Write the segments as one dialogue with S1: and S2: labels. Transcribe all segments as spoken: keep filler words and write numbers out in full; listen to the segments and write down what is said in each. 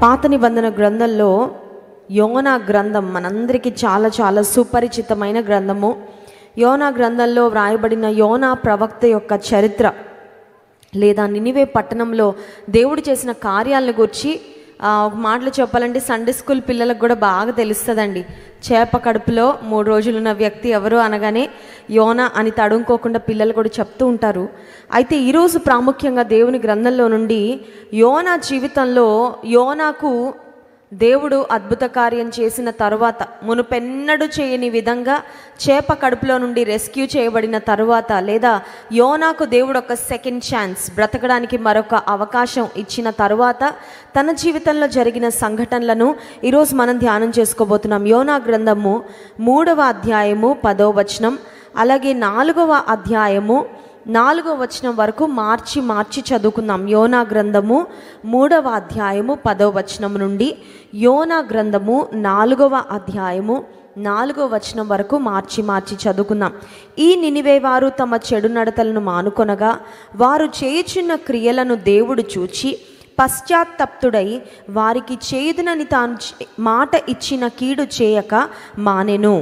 S1: పాత నిబంధన గ్రంథంలో యోనా గ్రంథం మనందరికీ చాలా చాలా సుపరిచితమైన గ్రంథము. యోనా గ్రంథంలో వ్రాయబడిన యోనా ప్రవక్త యొక్క చరిత్ర లేదా నినివే పట్టణంలో దేవుడు చేసిన కార్యాలను గురించి ఒక మాటలు చెప్పాలంటే సండే స్కూల్ పిల్లలకు కూడా బాగా తెలుస్తుందండి. చేప కడుపులో మూడు రోజులున్న వ్యక్తి ఎవరు అనగానే యోనా అని తడుముకోకుండా పిల్లలు కూడా చెప్తూ ఉంటారు. అయితే ఈరోజు ప్రాముఖ్యంగా దేవుని గ్రంథంలో నుండి యోనా జీవితంలో యోనాకు దేవుడు అద్భుత కార్యం చేసిన తరువాత, మునుపెన్నడూ చేయని విధంగా చేప కడుపులో నుండి రెస్క్యూ చేయబడిన తరువాత, లేదా యోనాకు దేవుడు ఒక సెకండ్ ఛాన్స్, బ్రతకడానికి మరొక అవకాశం ఇచ్చిన తరువాత తన జీవితంలో జరిగిన సంఘటనలను ఈరోజు మనం ధ్యానం చేసుకోబోతున్నాం. యోనా గ్రంథము మూడవ అధ్యాయము పదో వచనం, అలాగే నాలుగవ అధ్యాయము నాలుగవ వచనం వరకు మార్చి మార్చి చదువుకుందాం. యోనా గ్రంథము మూడవ అధ్యాయము పదో వచనం నుండి యోనా గ్రంథము నాలుగవ అధ్యాయము నాలుగవ వచనం వరకు మార్చి మార్చి చదువుకుందాం. ఈ నినివే వారు తమ చెడు నడతలను మానుకొనగా వారు చేయుచున్న క్రియలను దేవుడు చూచి పశ్చాత్తప్తుడై వారికి చేయుదునని తాను మాట ఇచ్చిన కీడు చేయక మానెను.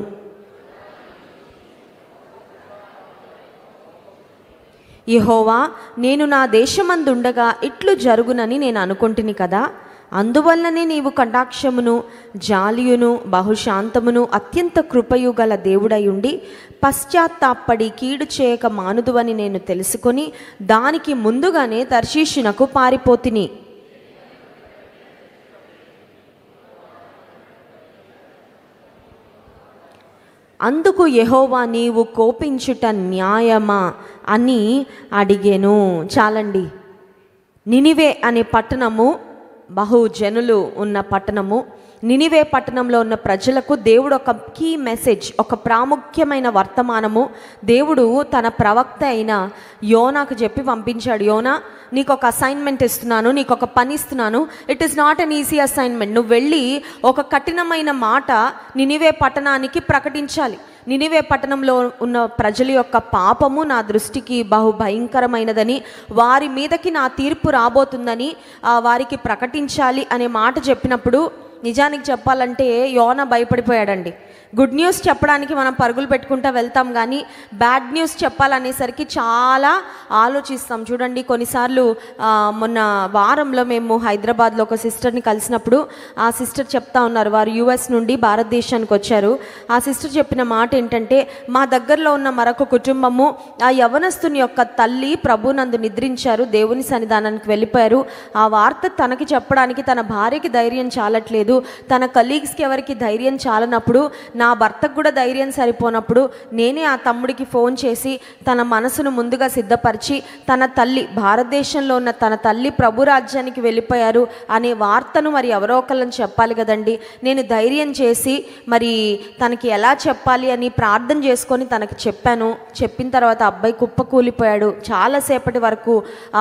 S1: యెహోవా, నేను నా దేశమందుండగా ఇట్లు జరుగునని నేను అనుకుంటుని కదా, అందువల్లనే నీవు కటాక్షమును జాలియును బహుశాంతమును అత్యంత కృపయు గల దేవుడై ఉండి పశ్చాత్తాపడి కీడు చేయక మానుదువని నేను తెలుసుకొని దానికి ముందుగానే తర్షీషునకు పారిపోతిని. అందుకు యెహోవా, నీవు కోపించుట న్యాయమా అని అడిగెను. చాలండి. నినివే అనే పట్టణము బహుజనులు ఉన్న పట్టణము. నినివే పట్టణంలో ఉన్న ప్రజలకు దేవుడు ఒక కీ మెసేజ్, ఒక ప్రాముఖ్యమైన వర్తమానము దేవుడు తన ప్రవక్త అయిన యోనాకు చెప్పి పంపించాడు. యోనా, నీకు ఒక అసైన్మెంట్ ఇస్తున్నాను, నీకు ఒక పని ఇస్తున్నాను. It is not an easy assignment. నువ్వు వెళ్ళి ఒక కఠినమైన మాట నినివే పట్టణానికి ప్రకటించాలి. నినివే పట్టణంలో ఉన్న ప్రజల యొక్క పాపము నా దృష్టికి బహు భయంకరమైనదని, వారి మీదకి నా తీర్పు రాబోతుందని వారికి ప్రకటించాలి అనే మాట చెప్పినప్పుడు నిజానికి చెప్పాలంటే యోనా భయపడిపోయాడండి. గుడ్ న్యూస్ చెప్పడానికి మనం పరుగులు పెట్టుకుంటూ వెళ్తాం, కానీ బ్యాడ్ న్యూస్ చెప్పాలనేసరికి చాలా ఆలోచిస్తాం. చూడండి, కొన్నిసార్లు మొన్న వారంలో మేము హైదరాబాద్లో ఒక సిస్టర్ని కలిసినప్పుడు ఆ సిస్టర్ చెప్తా ఉన్నారు, వారు యుఎస్ నుండి భారతదేశానికి వచ్చారు. ఆ సిస్టర్ చెప్పిన మాట ఏంటంటే, మా దగ్గరలో ఉన్న మరొక కుటుంబము ఆ యవనస్తుని యొక్క తల్లి ప్రభునందు నిద్రించారు, దేవుని సన్నిధానానికి వెళ్ళిపోయారు. ఆ వార్త తనకి చెప్పడానికి తన భార్యకి ధైర్యం చాలట్లేదు, తన కలీగ్స్కి ఎవరికి ధైర్యం చాలనప్పుడు, నా భర్తకు కూడా ధైర్యం సరిపోనప్పుడు నేనే ఆ తమ్ముడికి ఫోన్ చేసి తన మనసును ముందుగా సిద్ధపరిచి తన తల్లి, భారతదేశంలో ఉన్న తన తల్లి ప్రభు రాజ్యానికి వెళ్ళిపోయారు అనే వార్తను మరి ఎవరో ఒకళ్ళని చెప్పాలి కదండి. నేను ధైర్యం చేసి మరి తనకి ఎలా చెప్పాలి అని ప్రార్థన చేసుకొని తనకి చెప్పాను. చెప్పిన తర్వాత అబ్బాయి కుప్ప కూలిపోయాడు. చాలాసేపటి వరకు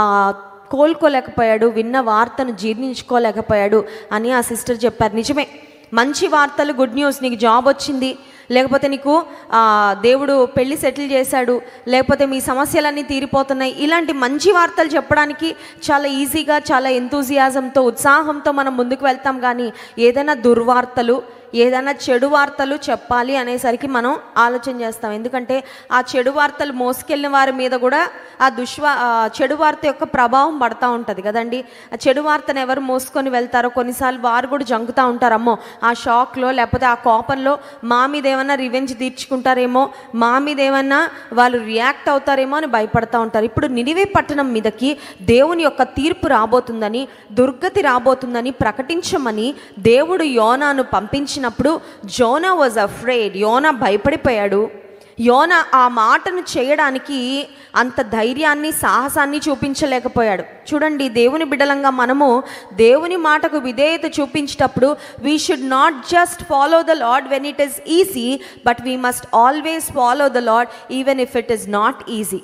S1: కోలుకోలేకపోయాడు, విన్న వార్తను జీర్ణించుకోలేకపోయాడు అని ఆ సిస్టర్ చెప్పారు. నిజమే, మంచి వార్తలు, గుడ్ న్యూస్, నీకు జాబ్ వచ్చింది, లేకపోతే నీకు దేవుడు పెళ్ళి సెటిల్ చేశాడు, లేకపోతే మీ సమస్యలన్నీ తీరిపోతున్నాయి, ఇలాంటి మంచి వార్తలు చెప్పడానికి చాలా ఈజీగా, చాలా ఎంతూజియాజంతో, ఉత్సాహంతో మనం ముందుకు వెళ్తాం. కానీ ఏదైనా దుర్వార్తలు, ఏదైనా చెడు వార్తలు చెప్పాలి అనేసరికి మనం ఆలోచన చేస్తాం. ఎందుకంటే ఆ చెడు వార్తలు మోసుకెళ్ళిన వారి మీద కూడా ఆ దుష్వా చెడు వార్త యొక్క ప్రభావం పడుతూ ఉంటుంది కదండి. ఆ చెడు వార్తను ఎవరు మోసుకొని వెళ్తారో కొన్నిసార్లు వారు కూడా జంకుతూ ఉంటారు. అమ్మో, ఆ షాక్లో లేకపోతే ఆ కోపంలో మా మీద ఏమన్నా రివెంజ్ తీర్చుకుంటారేమో, మా మీద ఏమన్నా వాళ్ళు రియాక్ట్ అవుతారేమో అని భయపడతా ఉంటారు. ఇప్పుడు నినివే పట్టణం మీదకి దేవుని యొక్క తీర్పు రాబోతుందని, దుర్గతి రాబోతుందని ప్రకటించమని దేవుడు యోనాను పంపించి ప్పుడు జోనా వాజ్ అఫ్రేడ్. యోనా భయపడిపోయాడు. యోనా ఆ మాటను చేయడానికి అంత ధైర్యాన్ని, సాహసాన్ని చూపించలేకపోయాడు. చూడండి, దేవుని బిడ్డలంగా మనము దేవుని మాటకు విధేయత చూపించేటప్పుడు we should not just follow the Lord when it is easy, but we must always follow the Lord even if it is not easy.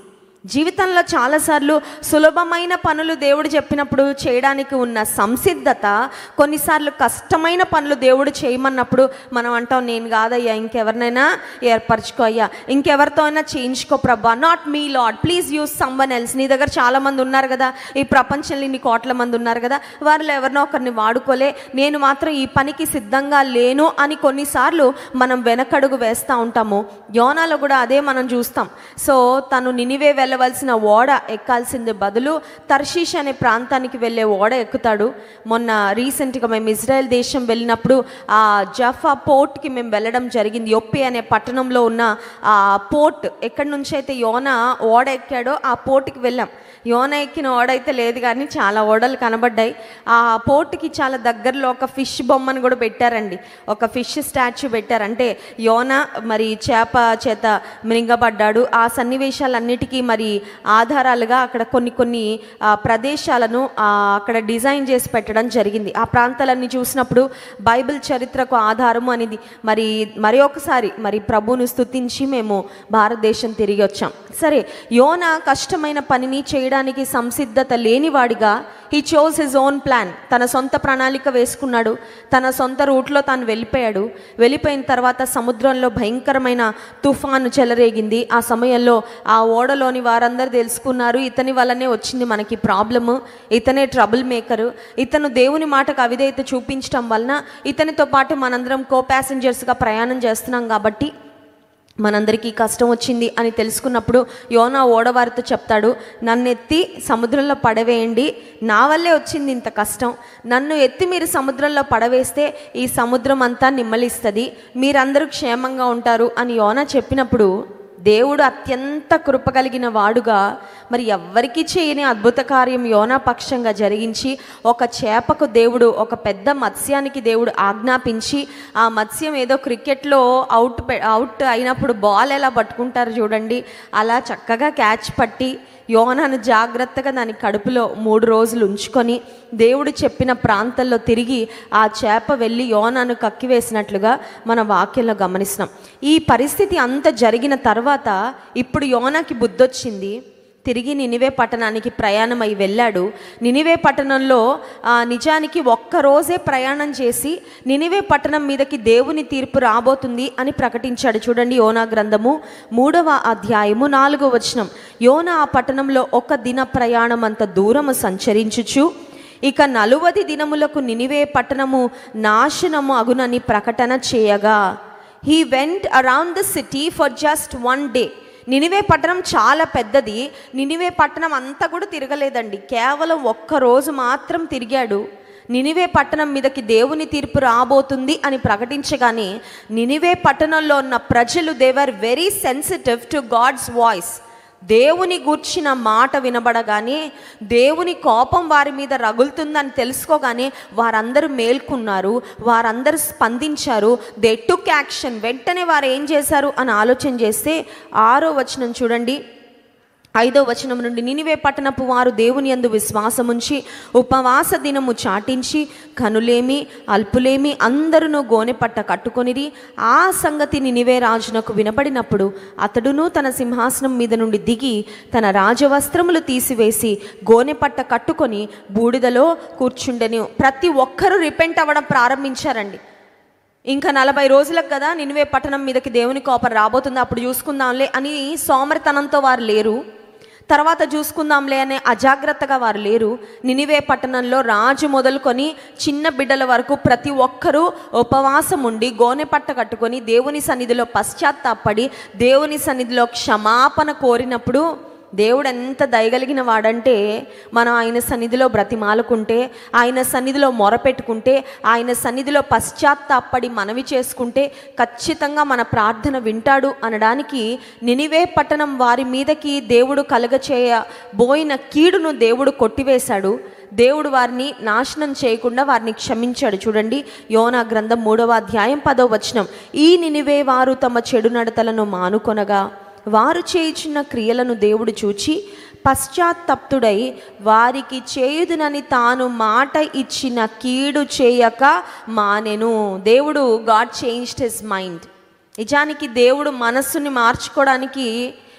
S1: జీవితంలో చాలాసార్లు సులభమైన పనులు దేవుడు చెప్పినప్పుడు చేయడానికి ఉన్న సంసిద్ధత, కొన్నిసార్లు కష్టమైన పనులు దేవుడు చేయమన్నప్పుడు మనం అంటాం, నేను కాదయ్యా, ఇంకెవరినైనా ఏర్పరచుకో అయ్యా, ఇంకెవరితో అయినా చేయించుకో ప్రభా, not me Lord, please use someone else. నీ దగ్గర చాలామంది ఉన్నారు కదా, ఈ ప్రపంచంలో ఇన్ని కోట్ల మంది ఉన్నారు కదా, వారిలో ఎవరినో ఒకరిని వాడుకోలే, నేను మాత్రం ఈ పనికి సిద్ధంగా లేను అని కొన్నిసార్లు మనం వెనకడుగు వేస్తూ ఉంటాము. యోనాలో కూడా అదే మనం చూస్తాం. సో తను నినివే వెళ్ళవలసిన ఓడ ఎక్కాల్సింది బదులు తర్షీష్ అనే ప్రాంతానికి వెళ్ళే ఓడ ఎక్కుతాడు. మొన్న రీసెంట్గా మేము ఇజ్రాయెల్ దేశం వెళ్ళినప్పుడు ఆ జఫా పోర్ట్కి మేము వెళ్ళడం జరిగింది. యొప్పే అనే పట్టణంలో ఉన్న ఆ పోర్ట్, ఎక్కడి నుంచి అయితే యోనా ఓడ ఎక్కాడో ఆ పోర్ట్కి వెళ్ళాం. యోనా ఎక్కిన ఓడ అయితే లేదు కానీ చాలా ఓడలు కనబడ్డాయి. ఆ పోర్ట్కి చాలా దగ్గరలో ఒక ఫిష్ బొమ్మను కూడా పెట్టారండి, ఒక ఫిష్ స్టాచ్యూ పెట్టారు. అంటే యోనా మరి చేప చేత మృంగబడ్డాడు. ఆ సన్నివేశాలన్నిటికీ మరి ఆధారాలుగా అక్కడ కొన్ని కొన్ని ప్రదేశాలను అక్కడ డిజైన్ చేసి పెట్టడం జరిగింది. ఆ ప్రాంతాలన్నీ చూసినప్పుడు బైబిల్ చరిత్రకు ఆధారము అనేది మరి మరి ఒకసారి మరి ప్రభువును స్తుతించి మేము భారతదేశం తిరిగి వచ్చాం. సరే, యోనా కష్టమైన పనిని చేయడానికి సంసిద్ధత లేనివాడిగా he chose his own plan. తన సొంత ప్రణాళిక వేసుకున్నాడు, తన సొంత రూట్లో తాను వెళ్ళిపోయాడు. వెళ్ళిపోయిన తర్వాత సముద్రంలో భయంకరమైన తుఫాను చెలరేగింది. ఆ సమయంలో ఆ ఓడలోని వారందరూ తెలుసుకున్నారు, ఇతని వల్లనే వచ్చింది మనకి ప్రాబ్లము, ఇతనే ట్రబుల్ మేకరు, ఇతను దేవుని మాటకు అవిధేయత చూపించడం వలన ఇతనితో పాటు మనందరం కో ప్యాసింజర్స్గా ప్రయాణం చేస్తున్నాం కాబట్టి మనందరికీ కష్టం వచ్చింది అని తెలుసుకున్నప్పుడు యోనా ఓడవారితో చెప్తాడు, నన్ను ఎత్తి సముద్రంలో పడవేయండి, నా వల్లే వచ్చింది ఇంత కష్టం, నన్ను ఎత్తి మీరు సముద్రంలో పడవేస్తే ఈ సముద్రం అంతా నిమ్మలిస్తుంది, మీరందరూ క్షేమంగా ఉంటారు అని యోనా చెప్పినప్పుడు దేవుడు అత్యంత కృప కలిగిన వాడుగా మరి ఎవ్వరికీ చేయని అద్భుత కార్యం యోనా పక్షంగా జరిగించి ఒక చేపకు దేవుడు, ఒక పెద్ద మత్స్యానికి దేవుడు ఆజ్ఞాపించి, ఆ మత్స్యం ఏదో క్రికెట్లో అవుట్ అవుట్ అయినప్పుడు బాల్ ఎలా పట్టుకుంటారు చూడండి, అలా చక్కగా క్యాచ్ పట్టి యోనాను జాగ్రత్తగా దాని కడుపులో మూడు రోజులు ఉంచుకొని దేవుడు చెప్పిన ప్రాంతంలో తిరిగి ఆ చేప వెళ్ళి యోనాను కక్కివేసినట్లుగా మన వాక్యంలో గమనిస్తున్నాం. ఈ పరిస్థితి అంత జరిగిన తర్వాత ఇప్పుడు యోనాకి బుద్ధొచ్చింది, తిరిగి నినివే పట్టణానికి ప్రయాణమై వెళ్ళాడు. నినివే పట్టణంలో నిజానికి ఒక్కరోజే ప్రయాణం చేసి నినివే పట్టణం మీదకి దేవుని తీర్పు రాబోతుంది అని ప్రకటించాడు. చూడండి, యోనా గ్రంథము మూడవ అధ్యాయము నాలుగో వచనం. యోనా ఆ పట్టణంలో ఒక దిన ప్రయాణం అంత దూరము సంచరించుచు ఇక నలువది దినములకు నినివే పట్టణము నాశనము అగునని ప్రకటన చేయగా, he went around the city for just one day. Nineveh పట్టణం చాలా పెద్దది, నినివే పట్టణం అంతా కూడా తిరగలేదండి, కేవలం ఒక్కరోజు మాత్రం తిరిగాడు. నినివే పట్టణం మీదకి దేవుని తీర్పు రాబోతుంది అని ప్రకటించగానే నినివే పట్టణంలో ఉన్న ప్రజలు they were very sensitive to God's voice. దేవుని గూర్చిన మాట వినబడగానే దేవుని కోపం వారి మీద రగులుతుందని తెలుసుకోగానే వారందరూ మేల్కొన్నారు, వారందరూ స్పందించారు. They took action. వెంటనే వారు ఏం చేశారు అని ఆలోచన చేస్తే ఆరో వచనం చూడండి, ఐదో వచనం నుండి, నినివే పట్టణపు వారు దేవుని యందు విశ్వాసముంచి ఉపవాస దినము చాటించి కనులేమి అల్పులేమి అందరూ గోనెపట్ట కట్టుకొనిరి. ఆ సంగతి నినివే రాజునకు వినబడినప్పుడు అతడును తన సింహాసనం మీద నుండి దిగి తన రాజవస్త్రములు తీసివేసి గోనెపట్ట కట్టుకొని బూడిదలో కూర్చుండెను. ప్రతి ఒక్కరూ రిపెంట్ అవ్వడం ప్రారంభించారండి. ఇంకా నలభై రోజులకు కదా నినివే పట్టణం మీదకి దేవుని కోపం రాబోతుంది, అప్పుడు చూసుకుందాంలే అని సోమరితనంతో వారు లేరు, తర్వాత చూసుకుందాంలే అనే అజాగ్రత్తగా వారు లేరు. నినివే పట్టణంలో రాజు మొదలుకొని చిన్న బిడ్డల వరకు ప్రతి ఒక్కరూ ఉపవాసం ఉండి గోనెపట్ట కట్టుకొని దేవుని సన్నిధిలో పశ్చాత్తాపడి దేవుని సన్నిధిలో క్షమాపణ కోరినప్పుడు దేవుడు ఎంత దయగలిగిన వాడంటే, మనం ఆయన సన్నిధిలో బ్రతిమాలుకుంటే, ఆయన సన్నిధిలో మొరపెట్టుకుంటే, ఆయన సన్నిధిలో పశ్చాత్తాపడి మనవి చేసుకుంటే ఖచ్చితంగా మన ప్రార్థన వింటాడు అనడానికి నినివే పట్టణం వారి మీదకి దేవుడు కలగచేయబోయిన కీడును దేవుడు కొట్టివేశాడు. దేవుడు వారిని నాశనం చేయకుండా వారిని క్షమించాడు. చూడండి, యోనా గ్రంథం మూడవ అధ్యాయం పదో వచనం. ఈ నినివే వారు తమ చెడు నడతలను మానుకొనగా వారు చేయుచున్న క్రియలను దేవుడు చూచి పశ్చాత్తప్తుడై వారికి చేయుదునని తాను మాట ఇచ్చిన కీడు చేయక మానెను. దేవుడు గాడ్ చేంజ్డ్ హిస్ మైండ్. నిజానికి దేవుడు మనస్సుని మార్చుకోవడానికి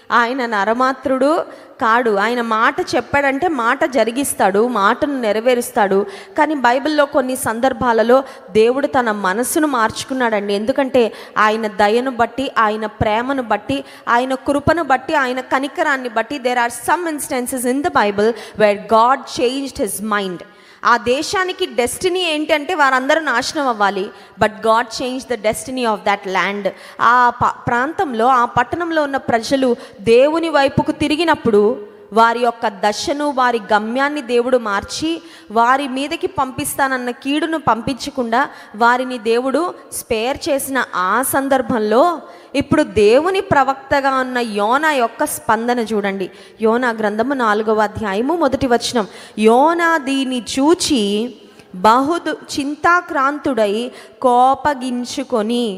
S1: ఆయన నరమాత్రుడు కాడు. ఆయన మాట చెప్పాడంటే మాట జరిగిస్తాడు, మాటను నెరవేరుస్తాడు. కానీ బైబిల్లో కొన్ని సందర్భాలలో దేవుడు తన మనసును మార్చుకున్నాడండి. ఎందుకంటే ఆయన దయను బట్టి, ఆయన ప్రేమను బట్టి, ఆయన కృపను బట్టి, ఆయన కనికరాన్ని బట్టి there are some instances in the Bible where God changed his mind. ఆ దేశానికి డెస్టినీ ఏంటంటే వారందరూ నాశనం అవ్వాలి, but God change the destiny of that land. ఆ ప్రాంతంలో, ఆ పట్టణంలో ఉన్న ప్రజలు దేవుని వైపుకు తిరిగినప్పుడు వారి యొక్క దశను, వారి గమ్యాన్ని దేవుడు మార్చి వారి మీదకి పంపిస్తానన్న కీడును పంపించకుండా వారిని దేవుడు స్పేర్ చేసిన ఆ సందర్భంలో ఇప్పుడు దేవుని ప్రవక్తగా ఉన్న యోనా యొక్క స్పందన చూడండి. యోనా గ్రంథము నాలుగవ అధ్యాయము మొదటి వచనం. యోనా దీన్ని చూచి బహు చింతాక్రాంతుడై కోపగించుకొని.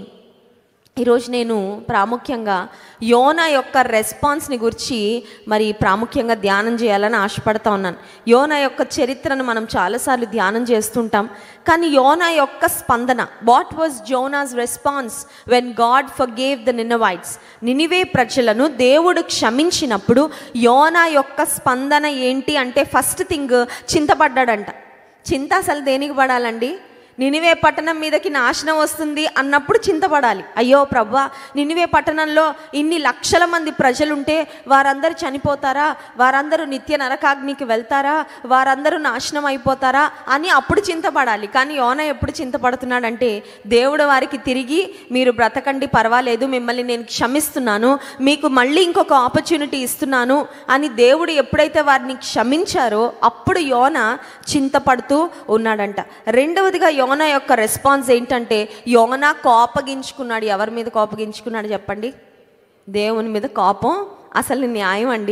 S1: ఈరోజు నేను ప్రాముఖ్యంగా యోనా యొక్క రెస్పాన్స్ని గురించి మరి ప్రాముఖ్యంగా ధ్యానం చేయాలని ఆశపడతా ఉన్నాను. యోనా యొక్క చరిత్రను మనం చాలాసార్లు ధ్యానం చేస్తుంటాం, కానీ యోనా యొక్క స్పందన, what was Jonah's response when God forgave the Ninevites? నినివే ప్రజలను దేవుడు క్షమించినప్పుడు యోనా యొక్క స్పందన ఏంటి అంటే, ఫస్ట్ థింగ్ చింతపడ్డాడంట. చింత అసలు దేనికి పడాలండి? నినివే పట్టణం మీదకి నాశనం వస్తుంది అన్నప్పుడు చింతపడాలి. అయ్యో ప్రభువా, నినివే పట్టణంలో ఇన్ని లక్షల మంది ప్రజలుంటే వారందరూ చనిపోతారా, వారందరూ నిత్య నరకాగ్నికి వెళ్తారా, వారందరూ నాశనం అయిపోతారా అని అప్పుడు చింతపడాలి. కానీ యోనా ఎప్పుడు చింతపడుతున్నాడంటే, దేవుడు వారికి తిరిగి మీరు బ్రతకండి, పర్వాలేదు, మిమ్మల్ని నేను క్షమిస్తున్నాను, మీకు మళ్ళీ ఇంకొక ఆపర్చునిటీ ఇస్తున్నాను అని దేవుడు ఎప్పుడైతే వారిని క్షమించారో అప్పుడు యోనా చింతపడుతూ ఉన్నాడంట. రెండవదిగా యోనా యొక్క రెస్పాన్స్ ఏంటంటే, యోనా కోపగించుకున్నాడు. ఎవరి మీద కోపగించుకున్నాడు చెప్పండి? దేవుని మీద కోపం. అసలు న్యాయం అండి.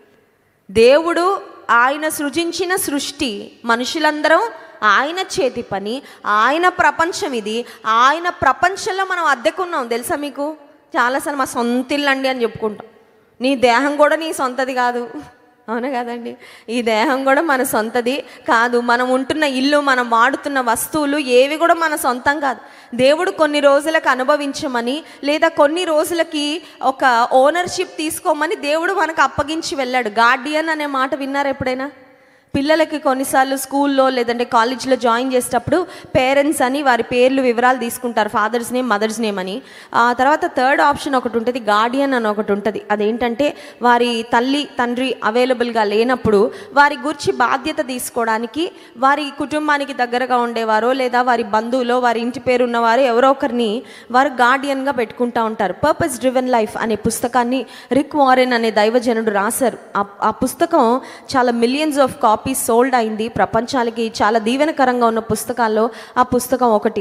S1: దేవుడు ఆయన సృజించిన సృష్టి, మనుషులందరం ఆయన చేతి పని, ఆయన ప్రపంచం ఇది. ఆయన ప్రపంచంలో మనం అద్దెకున్నాం. తెలుసా మీకు? చాలాసార్లు మా సొంత ఇల్లు అండి అని చెప్పుకుంటాం. నీ దేహం కూడా నీ సొంతది కాదు, అవునా కదండి? ఈ దేహం కూడా మన సొంతది కాదు. మనం ఉంటున్న ఇల్లు, మనం వాడుతున్న వస్తువులు ఏవి కూడా మన సొంతం కాదు. దేవుడు కొన్ని రోజులకు అనుభవించమని, లేదా కొన్ని రోజులకి ఒక ఓనర్షిప్ తీసుకోమని దేవుడు మనకు అప్పగించి వెళ్ళాడు. గార్డియన్ అనే మాట విన్నారా ఎప్పుడైనా? పిల్లలకి కొన్నిసార్లు స్కూల్లో లేదంటే కాలేజ్లో జాయిన్ చేసేటప్పుడు పేరెంట్స్ అని వారి పేర్లు వివరాలు తీసుకుంటారు, ఫాదర్స్ నేమ్, మదర్స్ నేమ్ అని. ఆ తర్వాత థర్డ్ ఆప్షన్ ఒకటి ఉంటుంది, గార్డియన్ అని ఒకటి ఉంటుంది. అదేంటంటే వారి తల్లి తండ్రి అవైలబుల్గా లేనప్పుడు వారి గురించి బాధ్యత తీసుకోవడానికి వారి కుటుంబానికి దగ్గరగా ఉండేవారో లేదా వారి బంధువులో వారి ఇంటి పేరు ఉన్నవారు ఎవరో ఒకరిని వారు గార్డియన్గా పెట్టుకుంటూ ఉంటారు. పర్పస్ డ్రివెన్ లైఫ్ అనే పుస్తకాన్ని రిక్ వారెన్ అనే దైవజనుడు రాశారు. ఆ పుస్తకం చాలా మిలియన్స్ ఆఫ్ కాపీ సోల్డ్ అయింది. ప్రపంచానికి చాలా దీవెనకరంగా ఉన్న పుస్తకాల్లో ఆ పుస్తకం ఒకటి.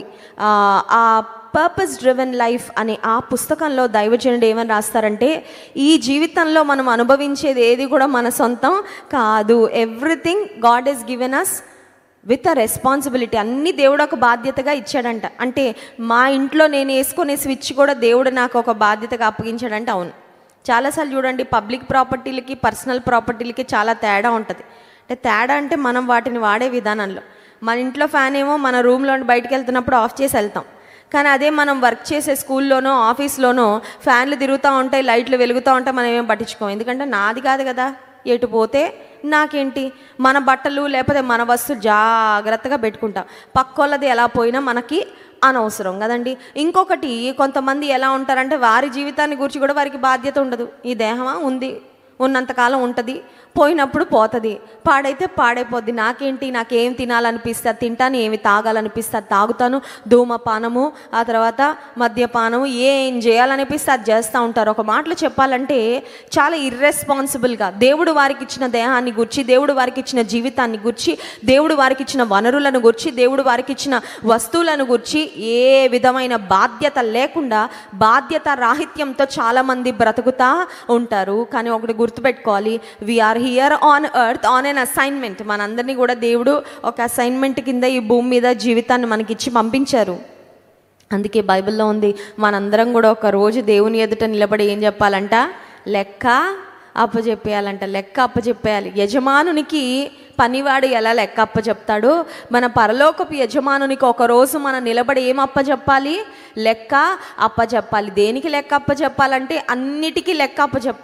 S1: ఆ పర్పస్ డ్రివెన్ లైఫ్ అనే ఆ పుస్తకంలో దైవజనుడు ఏమని రాస్తారంటే, ఈ జీవితంలో మనం అనుభవించేది ఏది కూడా మన సొంతం కాదు. Everything God has given us with a responsibility. అన్నీ దేవుడు ఒక బాధ్యతగా ఇచ్చాడంట. అంటే మా ఇంట్లో నేను వేసుకునే స్విచ్ కూడా దేవుడు నాకు ఒక బాధ్యతగా అప్పగించాడంటే అవును. చాలాసార్లు చూడండి, పబ్లిక్ ప్రాపర్టీలకి పర్సనల్ ప్రాపర్టీలకి చాలా తేడా ఉంటుంది. అంటే తేడా అంటే మనం వాటిని వాడే విధానంలో. మన ఇంట్లో ఫ్యాన్ ఏమో మన రూమ్లో బయటకు వెళ్తున్నప్పుడు ఆఫ్ చేసి వెళ్తాం, కానీ అదే మనం వర్క్ చేసే స్కూల్లోనో ఆఫీస్లోనో ఫ్యాన్లు తిరుగుతూ ఉంటాయి, లైట్లు వెలుగుతూ ఉంటాయి, మనం ఏమేమి పట్టించుకోం. ఎందుకంటే నాది కాదు కదా, ఎటు పోతే నాకేంటి. మన బట్టలు లేకపోతే మన వస్తువులు జాగ్రత్తగా పెట్టుకుంటాం. పక్కోళ్ళది ఎలా పోయినా మనకి అనవసరం కదండి. ఇంకొకటి, కొంతమంది ఎలా ఉంటారంటే వారి జీవితాన్ని గురించి కూడా వారికి బాధ్యత ఉండదు. ఈ దేహమా ఉంది, ఉన్నంతకాలం ఉంటుంది, పోయినప్పుడు పోతుంది, పాడైతే పాడైపోద్ది, నాకేంటి, నాకేం తినాలనిపిస్తే అది తింటాను, ఏమి తాగాలనిపిస్తే అది తాగుతాను, ధూమపానము, ఆ తర్వాత మద్యపానము, ఏం చేయాలనిపిస్తే అది చేస్తూ ఉంటారు. ఒక మాటలో చెప్పాలంటే చాలా ఇర్రెస్పాన్సిబుల్గా దేవుడు వారికి ఇచ్చిన దేహాన్ని గురించి, దేవుడు వారికి ఇచ్చిన జీవితాన్ని గురించి, దేవుడు వారికి ఇచ్చిన వనరులను గురించి, దేవుడు వారికి ఇచ్చిన వస్తువులను గురించి ఏ విధమైన బాధ్యత లేకుండా బాధ్యత రాహిత్యంతో చాలామంది బ్రతుకుతూ ఉంటారు. కానీ ఒకటి గుర్తుపెట్టుకోవాలి, we are here on earth on an assignment. మనందరినీ కూడా దేవుడు ఒక అసైన్మెంట్ కింద ఈ భూమి మీద జీవితాన్ని మనకిచ్చి పంపించారు. అందుకే బైబిల్లో ఉంది, మనందరం కూడా ఒక రోజు దేవుని ఎదుట నిలబడి ఏం చెప్పాలంట? లెక్క అప్పచెప్పేయాలంట. లెక్క అప్పచెప్పేయాలి. యజమానునికి పనివాడు ఎలా లెక్క అప్పచెప్తాడో, మన పరలోకపు యజమానునికి ఒకరోజు మనం నిలబడి ఏం అప్పచెప్పాలి? లెక్క అప్పచెప్పాలి. దేనికి లెక్క అప్పచెప్పాలంటే అన్నిటికీ లెక్క అప్పచెప్పాలి.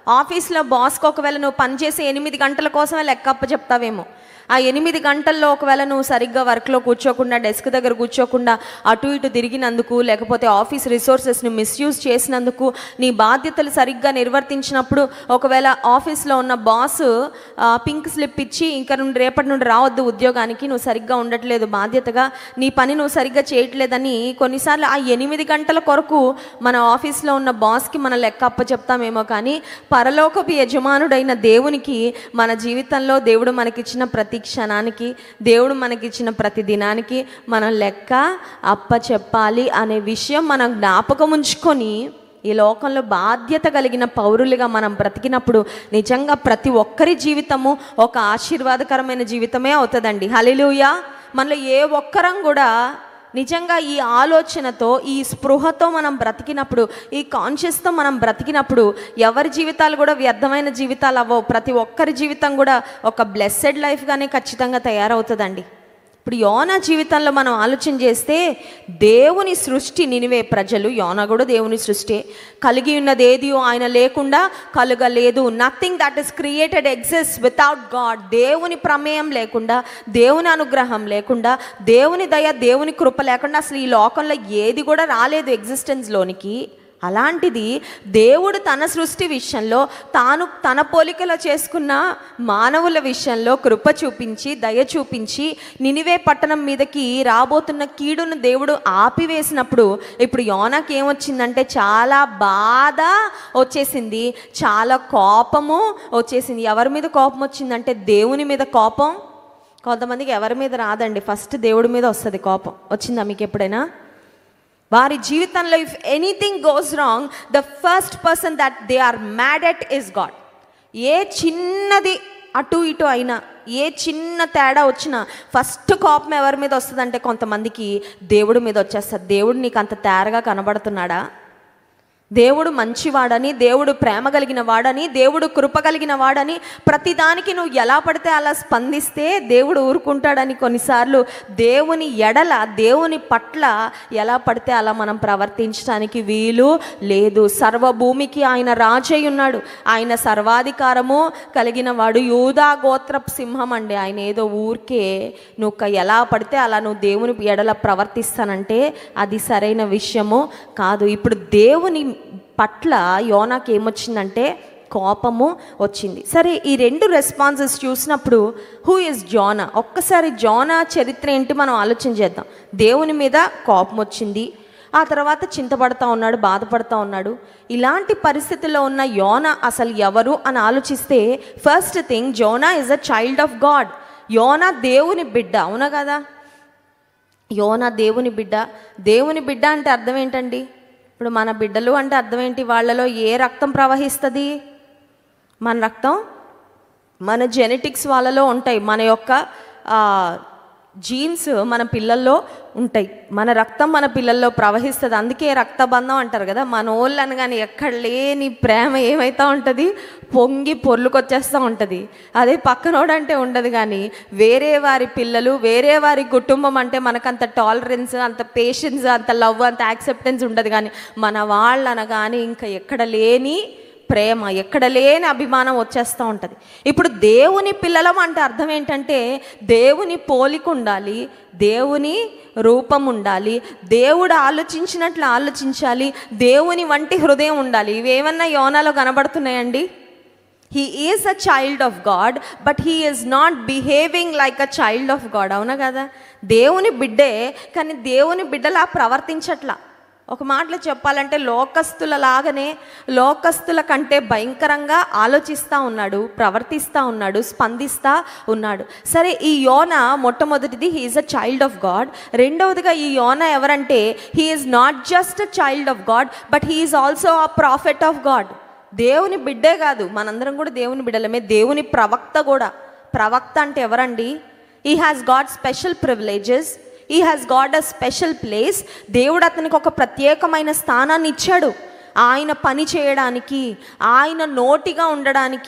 S1: ఆఫీస్లో బాస్కి ఒకవేళ నువ్వు పనిచేసే ఎనిమిది గంటల కోసమే లెక్కప్ప చెప్తావేమో. ఆ ఎనిమిది గంటల్లో ఒకవేళ నువ్వు సరిగ్గా వర్క్లో కూర్చోకుండా, డెస్క్ దగ్గర కూర్చోకుండా అటు ఇటు తిరిగినందుకు, లేకపోతే ఆఫీస్ రిసోర్సెస్ని మిస్యూజ్ చేసినందుకు, నీ బాధ్యతలు సరిగ్గా నిర్వర్తించినప్పుడు ఒకవేళ ఆఫీస్లో ఉన్న బాస్ పింక్ స్లిప్ ఇచ్చి ఇంకా నుండి రేపటి నుండి రావద్దు ఉద్యోగానికి, నువ్వు సరిగ్గా ఉండట్లేదు, బాధ్యతగా నీ పని నువ్వు సరిగ్గా చేయట్లేదని కొన్నిసార్లు ఆ ఎనిమిది గంటల కొరకు మన ఆఫీస్లో ఉన్న బాస్కి మన లెక్క అప్ప చెప్తామేమో. కానీ పరలోకపు యజమానుడైన దేవునికి మన జీవితంలో దేవుడు మనకిచ్చిన ప్రతి క్షణానికి, దేవుడు మనకిచ్చిన ప్రతి దినానికి మనం లెక్క అప్ప చెప్పాలి అనే విషయం మనం జ్ఞాపకం ఉంచుకొని ఈ లోకంలో బాధ్యత కలిగిన పౌరులుగా మనం బ్రతికినప్పుడు నిజంగా ప్రతి ఒక్కరి జీవితము ఒక ఆశీర్వాదకరమైన జీవితమే అవుతుందండి. హల్లెలూయా. మనలో ఏ ఒక్కరం కూడా నిజంగా ఈ ఆలోచనతో, ఈ స్పృహతో మనం బ్రతికినప్పుడు, ఈ కాన్షియస్తో మనం బ్రతికినప్పుడు ఎవరి జీవితాలు కూడా వ్యర్థమైన జీవితాలు అవ్వవు. ప్రతి ఒక్కరి జీవితం కూడా ఒక బ్లెస్సెడ్ లైఫ్గానే ఖచ్చితంగా తయారవుతుందండి. ఇప్పుడు యోనా జీవితంలో మనం ఆలోచన చేస్తే దేవుని సృష్టి నినివే ప్రజలు, యోనా కూడా దేవుని సృష్టి, కలిగి ఉన్నది ఏది ఆయన లేకుండా కలుగలేదు. Nothing that is created exist without God. దేవుని ప్రమేయం లేకుండా, దేవుని అనుగ్రహం లేకుండా, దేవుని దయ, దేవుని కృప లేకుండా అసలు ఈ లోకంలో ఏది కూడా రాలేదు ఎగ్జిస్టెన్స్లోనికి. అలాంటిది దేవుడు తన సృష్టి విషయంలో, తాను తన పోలికలో చేసుకున్న మానవుల విషయంలో కృప చూపించి, దయ చూపించి నినివే పట్టణం మీదకి రాబోతున్న కీడును దేవుడు ఆపివేసినప్పుడు ఇప్పుడు యోనాకి ఏమొచ్చిందంటే చాలా బాధ వచ్చేసింది, చాలా కోపము వచ్చేసింది. ఎవరి మీద కోపం వచ్చిందంటే దేవుని మీద కోపం. కొంతమందికి ఎవరి మీద రాదండి, ఫస్ట్ దేవుడి మీద వస్తుంది కోపం. వచ్చిందా మీకు ఎప్పుడైనా? వారి జీవితంలో if anything goes wrong, the first person that they are mad at is God. ఏ చిన్నది అటు ఇటు అయినా, ఏ చిన్న తేడా వచ్చినా ఫస్ట్ కోపం ఎవరి మీద వస్తుందంటే కొంతమందికి దేవుడి మీద వచ్చేస్తుంది. దేవుడు నీకు అంత తేరగా కనబడుతున్నాడా? దేవుడు మంచివాడని, దేవుడు ప్రేమ కలిగిన వాడని, దేవుడు కృప కలిగిన వాడని ప్రతిదానికి నువ్వు ఎలా పడితే అలా స్పందిస్తే దేవుడు ఊరుకుంటాడని కొన్నిసార్లు దేవుని ఎడల, దేవుని పట్ల ఎలా పడితే అలా మనం ప్రవర్తించడానికి వీలు లేదు. సర్వభూమికి ఆయన రాజై ఉన్నాడు, ఆయన సర్వాధికారము కలిగిన వాడు, యూదా గోత్రపు సింహం అండి. ఆయన ఏదో ఊరికే నువ్వు ఎలా పడితే అలా నువ్వు దేవుని ఎడల ప్రవర్తిస్తానంటే అది సరైన విషయము కాదు. ఇప్పుడు దేవుని పట్ల యోనాకి ఏమొచ్చిందంటే కోపము వచ్చింది. సరే, ఈ రెండు రెస్పాన్సెస్ చూసినప్పుడు హూ ఇస్ జోనా? ఒక్కసారి జోనా చరిత్ర ఏంటి మనం ఆలోచన చేద్దాం. దేవుని మీద కోపం వచ్చింది, ఆ తర్వాత చింతపడతా ఉన్నాడు, బాధపడతా ఉన్నాడు. ఇలాంటి పరిస్థితుల్లో ఉన్న యోనా అసలు ఎవరు అని ఆలోచిస్తే first thing, Jonah is a child of God. యోనా దేవుని బిడ్డ, అవునా కదా? యోనా దేవుని బిడ్డ. దేవుని బిడ్డ అంటే అర్థం ఏంటండి? ఇప్పుడు మన బిడ్డలు అంటే అర్థం ఏంటి? వాళ్ళలో ఏ రక్తం ప్రవహిస్తుంది? మన రక్తం, మన జెనెటిక్స్ వాళ్ళలో ఉంటాయి, మన యొక్క జీన్స్ మన పిల్లల్లో ఉంటాయి, మన రక్తం మన పిల్లల్లో ప్రవహిస్తుంది. అందుకే రక్తబంధం అంటారు కదా. మన ఓళ్ళు అనగానే ఎక్కడ లేని ప్రేమ ఏమైతే ఉంటుంది, పొంగి పొర్లుకొచ్చేస్తూ ఉంటుంది. అదే పక్కనోడు అంటే ఉండదు. కానీ వేరే వారి పిల్లలు, వేరే వారి కుటుంబం అంటే మనకంత టాలరెన్స్, అంత పేషెన్స్, అంత లవ్, అంత యాక్సెప్టెన్స్ ఉండదు. కానీ మన వాళ్ళు అనగానే ఇంకా ఎక్కడ లేని ప్రేమ, ఎక్కడ లేని అభిమానం వచ్చేస్తూ ఉంటుంది. ఇప్పుడు దేవుని పిల్లలం అంటే అర్థం ఏంటంటే దేవుని పోలిక ఉండాలి, దేవుని రూపం ఉండాలి, దేవుడు ఆలోచించినట్లు ఆలోచించాలి, దేవుని వంటి హృదయం ఉండాలి. ఇవేమన్నా యోనాలో కనబడుతున్నాయండి? He is a child of God, but he is not behaving like a child of God. అవునా కదా? దేవుని బిడ్డే, కానీ దేవుని బిడ్డలా ప్రవర్తించట్లా. ఒక మాటలో చెప్పాలంటే లోకస్తుల లాగానే, లోకస్తుల కంటే భయంకరంగా ఆలోచిస్తూ ఉన్నాడు, ప్రవర్తిస్తూ ఉన్నాడు, స్పందిస్తూ ఉన్నాడు. సరే, ఈ యోనా మొట్టమొదటిది he is a child of God. రెండవదిగా ఈ యోనా ఎవరంటే he is not just a child of God, but he is also a prophet of God. దేవుని బిడ్డే కాదు, మనందరం కూడా దేవుని బిడ్డలమే, దేవుని ప్రవక్త కూడా. ప్రవక్త అంటే ఎవరండి? He has got special privileges, he has got a special place. దేవుడు అతనికి ఒక ప్రత్యేకమైన స్థానాన్ని ఇచ్చాడు. ఆయన పని చేయడానికి, ఆయన నోటిగా ఉండడానికి,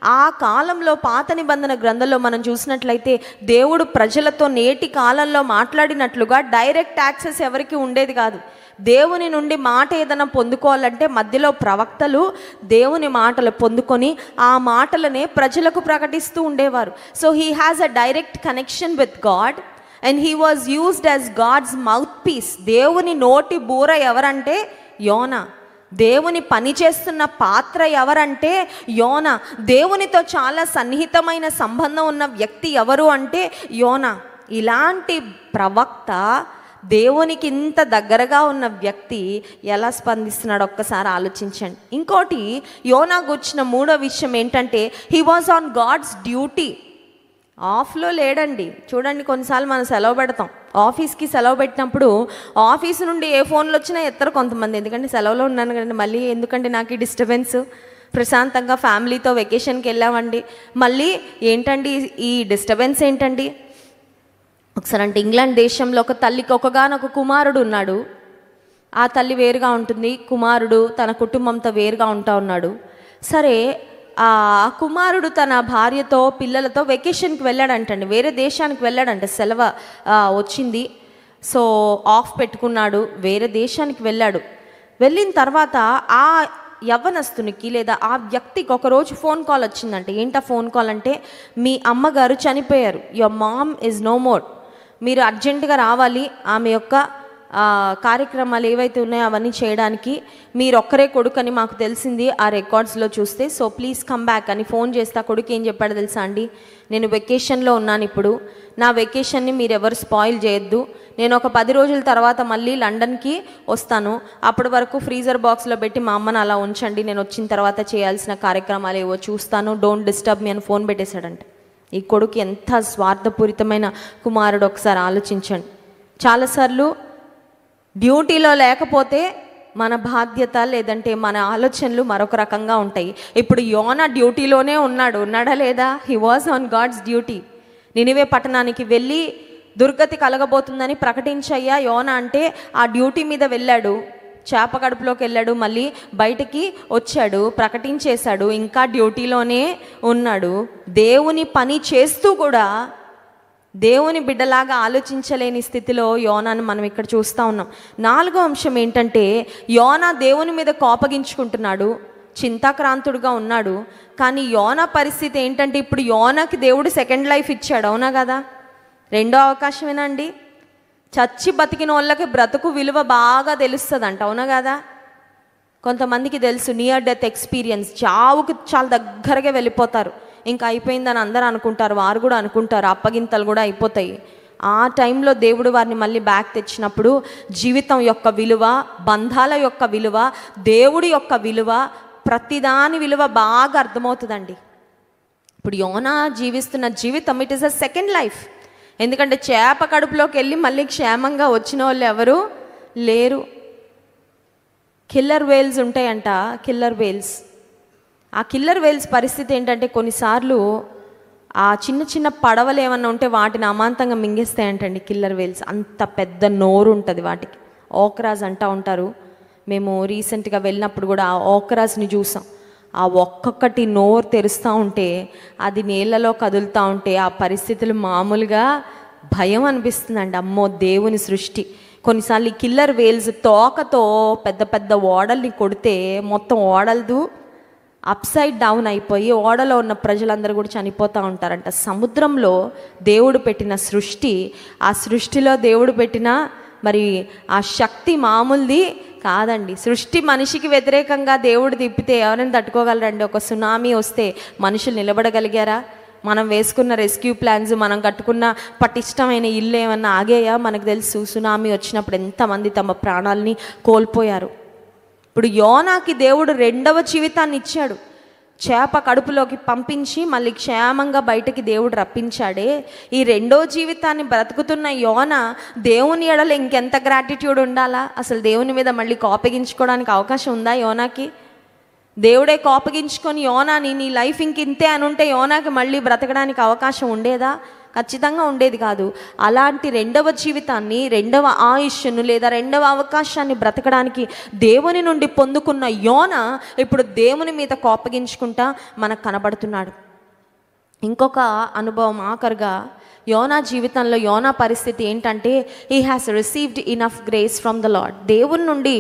S1: ఆ కాలంలో పాత నిబంధన గ్రంథంలో మనం చూసినట్లయితే దేవుడు ప్రజలతో నేటి కాలంలో మాట్లాడినట్లుగా డైరెక్ట్ యాక్సెస్ ఎవరికి ఉండేది కాదు. దేవుని నుండి మాట ఏదైనా పొందుకోవాలంటే మధ్యలో ప్రవక్తలు దేవుని మాటలు పొందుకొని ఆ మాటలనే ప్రజలకు ప్రకటిస్తూ ఉండేవారు. So he has a direct connection with God and he was used as God's mouthpiece. దేవుని నోటి బూర ఎవరంటే యోనా. దేవుని పని చేస్తున్న పాత్ర ఎవరంటే యోనా. దేవునితో చాలా సన్నిహితమైన సంబంధం ఉన్న వ్యక్తి ఎవరు అంటే యోనా. ఇలాంటి ప్రవక్త, దేవునికి ఇంత దగ్గరగా ఉన్న వ్యక్తి ఎలా స్పందిస్తున్నాడు ఒక్కసారి ఆలోచించండి. ఇంకోటి యోనాకు వచ్చిన మూడో విషయం ఏంటంటే he was on God's duty. ఆఫ్లో లేడండి. చూడండి, కొన్నిసార్లు మనం సెలవు పెడతాం. ఆఫీస్కి సెలవు పెట్టినప్పుడు ఆఫీస్ నుండి ఏ ఫోన్లు వచ్చినా ఎత్తరు కొంతమంది. ఎందుకంటే సెలవులో ఉన్నాను కదండి, మళ్ళీ ఎందుకంటే నాకు ఈ డిస్టర్బెన్స్, ప్రశాంతంగా ఫ్యామిలీతో వెకేషన్కి వెళ్ళామండి, మళ్ళీ ఏంటండి ఈ డిస్టర్బెన్స్ ఏంటండి. ఒకసారి అంటే ఇంగ్లాండ్ దేశంలో ఒక తల్లికి ఒకగానొక కుమారుడు ఉన్నాడు. ఆ తల్లి వేరుగా ఉంటుంది, కుమారుడు తన కుటుంబంతో వేరుగా ఉంటా ఉన్నాడు. సరే, ఆ కుమారుడు తన భార్యతో పిల్లలతో వెకేషన్కి వెళ్ళాడంటండి, వేరే దేశానికి వెళ్ళాడంట. సెలవు వచ్చింది, సో ఆఫ్ పెట్టుకున్నాడు, వేరే దేశానికి వెళ్ళాడు. వెళ్ళిన తర్వాత ఆ యవ్వనస్తునికి లేదా ఆ వ్యక్తికి ఒకరోజు ఫోన్ కాల్ వచ్చిందంట. ఏంటా ఫోన్ కాల్ అంటే, మీ అమ్మగారు చనిపోయారు, your mom is no more, మీరు అర్జెంటుగా రావాలి, ఆమె యొక్క కార్యక్రమాలు ఏవైతే ఉన్నాయో అవన్నీ చేయడానికి, మీరు ఒక్కరే కొడుకు అని మాకు తెలిసింది ఆ రికార్డ్స్లో చూస్తే, సో ప్లీజ్ కమ్ బ్యాక్ అని ఫోన్ చేస్తే ఆ కొడుకు ఏం చెప్పాడో తెలుసా అండి, నేను వెకేషన్లో ఉన్నాను, ఇప్పుడు నా వెకేషన్ని మీరు ఎవరు స్పాయిల్ చేయొద్దు, నేను ఒక పది రోజుల తర్వాత మళ్ళీ లండన్కి వస్తాను, అప్పటి వరకు ఫ్రీజర్ బాక్స్లో పెట్టి మా అమ్మని అలా ఉంచండి, నేను వచ్చిన తర్వాత చేయాల్సిన కార్యక్రమాలు ఏవో చూస్తాను, డోంట్ డిస్టర్బ్ మీ అని ఫోన్ పెట్టేశాడంట. ఈ కొడుకు ఎంత స్వార్థపూరితమైన కుమారుడు ఒకసారి ఆలోచించండి. చాలాసార్లు డ్యూటీలో లేకపోతే మన బాధ్యత లేదంటే మన ఆలోచనలు మరొక రకంగా ఉంటాయి. ఇప్పుడు యోనా డ్యూటీలోనే ఉన్నాడు, ఉన్నాడా లేదా? He was on God's duty. Nineveh పట్టణానికి వెళ్ళి దుర్గతి కలగబోతుందని ప్రకటించయ్యా యోనా అంటే ఆ డ్యూటీ మీద వెళ్ళాడు. చేప కడుపులోకి వెళ్ళాడు, మళ్ళీ బయటికి వచ్చాడు, ప్రకటించేశాడు, ఇంకా డ్యూటీలోనే ఉన్నాడు. దేవుని పని చేస్తూ కూడా దేవుని బిడ్డలాగా ఆలోచించలేని స్థితిలో యోనాను మనం ఇక్కడ చూస్తూ ఉన్నాం. నాలుగో అంశం ఏంటంటే, యోనా దేవుని మీద కోపగించుకుంటున్నాడు, చింతాక్రాంతుడుగా ఉన్నాడు. కానీ యోనా పరిస్థితి ఏంటంటే, ఇప్పుడు యోనాకి దేవుడు సెకండ్ లైఫ్ ఇచ్చాడు, అవునా కదా? రెండో అవకాశమేనా అండి? చచ్చి బతికిన వాళ్ళకి బ్రతుకు విలువ బాగా తెలుస్తుంది అంట, అవునా కదా? కొంతమందికి తెలుసు నియర్ డెత్ ఎక్స్పీరియన్స్, చావుకు చాలా దగ్గరగా వెళ్ళిపోతారు, ఇంకా అయిపోయిందని అందరూ అనుకుంటారు, వారు కూడా అనుకుంటారు, అప్పగింతలు కూడా అయిపోతాయి. ఆ టైంలో దేవుడు వారిని మళ్ళీ బ్యాక్ తెచ్చినప్పుడు జీవితం యొక్క విలువ, బంధాల యొక్క విలువ, దేవుడి యొక్క విలువ, ప్రతిదాని విలువ బాగా అర్థమవుతుందండి. ఇప్పుడు యోనా జీవిస్తున్న జీవితం it is a second life. ఎందుకంటే చేప కడుపులోకి వెళ్ళి మళ్ళీ క్షేమంగా వచ్చిన వాళ్ళు ఎవరు లేరు. కిల్లర్ వేల్స్ ఉంటాయంట, కిల్లర్ వేల్స్. ఆ కిల్లర్ వేల్స్ పరిస్థితి ఏంటంటే, కొన్నిసార్లు ఆ చిన్న చిన్న పడవలు ఏమన్నా ఉంటే వాటిని అమాంతంగా మింగేస్తాయంటండి కిల్లర్ వేల్స్. అంత పెద్ద నోరు ఉంటుంది వాటికి, ఓక్రాజ్ అంటూ ఉంటారు. మేము రీసెంట్గా వెళ్ళినప్పుడు కూడా ఆ ఓక్రాజ్ని చూసాం. ఆ ఒక్కొక్కటి నోరు తెరుస్తూ ఉంటే, అది నీళ్ళలో కదులుతూ ఉంటే ఆ పరిస్థితులు మామూలుగా భయం అనిపిస్తుందండి. అమ్మో, దేవుని సృష్టి. కొన్నిసార్లు ఈ కిల్లర్ వేల్స్ తోకతో పెద్ద పెద్ద ఓడల్ని కొడితే మొత్తం ఓడలదు అప్సైడ్ డౌన్ అయిపోయి ఓడలో ఉన్న ప్రజలందరూ కూడా చనిపోతూ ఉంటారంట. సముద్రంలో దేవుడు పెట్టిన సృష్టి, ఆ సృష్టిలో దేవుడు పెట్టిన మరి ఆ శక్తి మామూలుది కాదండి. సృష్టి మనిషికి వ్యతిరేకంగా దేవుడు తిప్పితే ఎవరైనా తట్టుకోగలరండి? ఒక సునామీ వస్తే మనుషులు నిలబడగలిగారా? మనం వేసుకున్న రెస్క్యూ ప్లాన్స్, మనం కట్టుకున్న పటిష్టమైన ఇల్లు ఏమన్నా ఆగాయా? మనకు తెలుసు సునామీ వచ్చినప్పుడు ఎంతమంది తమ ప్రాణాలని కోల్పోయారు. ఇప్పుడు యోనాకి దేవుడు రెండవ జీవితాన్ని ఇచ్చాడు. చేప కడుపులోకి పంపించి మళ్ళీ క్షేమంగా బయటకి దేవుడు రప్పించాడే. ఈ రెండో జీవితాన్ని బ్రతుకుతున్న యోనా దేవుని ఎడల ఇంకెంత గ్రాటిట్యూడ్ ఉండాలా? అసలు దేవుని మీద మళ్ళీ కోపగించుకోవడానికి అవకాశం ఉందా యోనాకి? దేవుడే కోపగించుకొని యోనాని నీ లైఫ్ ఇంకింతే అని ఉంటే యోనాకి మళ్ళీ బ్రతకడానికి అవకాశం ఉండేదా? ఖచ్చితంగా ఉండేది కాదు. అలాంటి రెండవ జీవితాన్ని, రెండవ ఆయుష్ను లేదా రెండవ అవకాశాన్ని బ్రతకడానికి దేవుని నుండి పొందుకున్న యోన ఇప్పుడు దేవుని మీద కోపగించుకుంటా మనకు కనబడుతున్నాడు. ఇంకొక అనుభవం ఆఖరుగా యోనా జీవితంలో యోనా పరిస్థితి ఏంటంటే, he has received enough grace from the Lord. దేవుని నుండి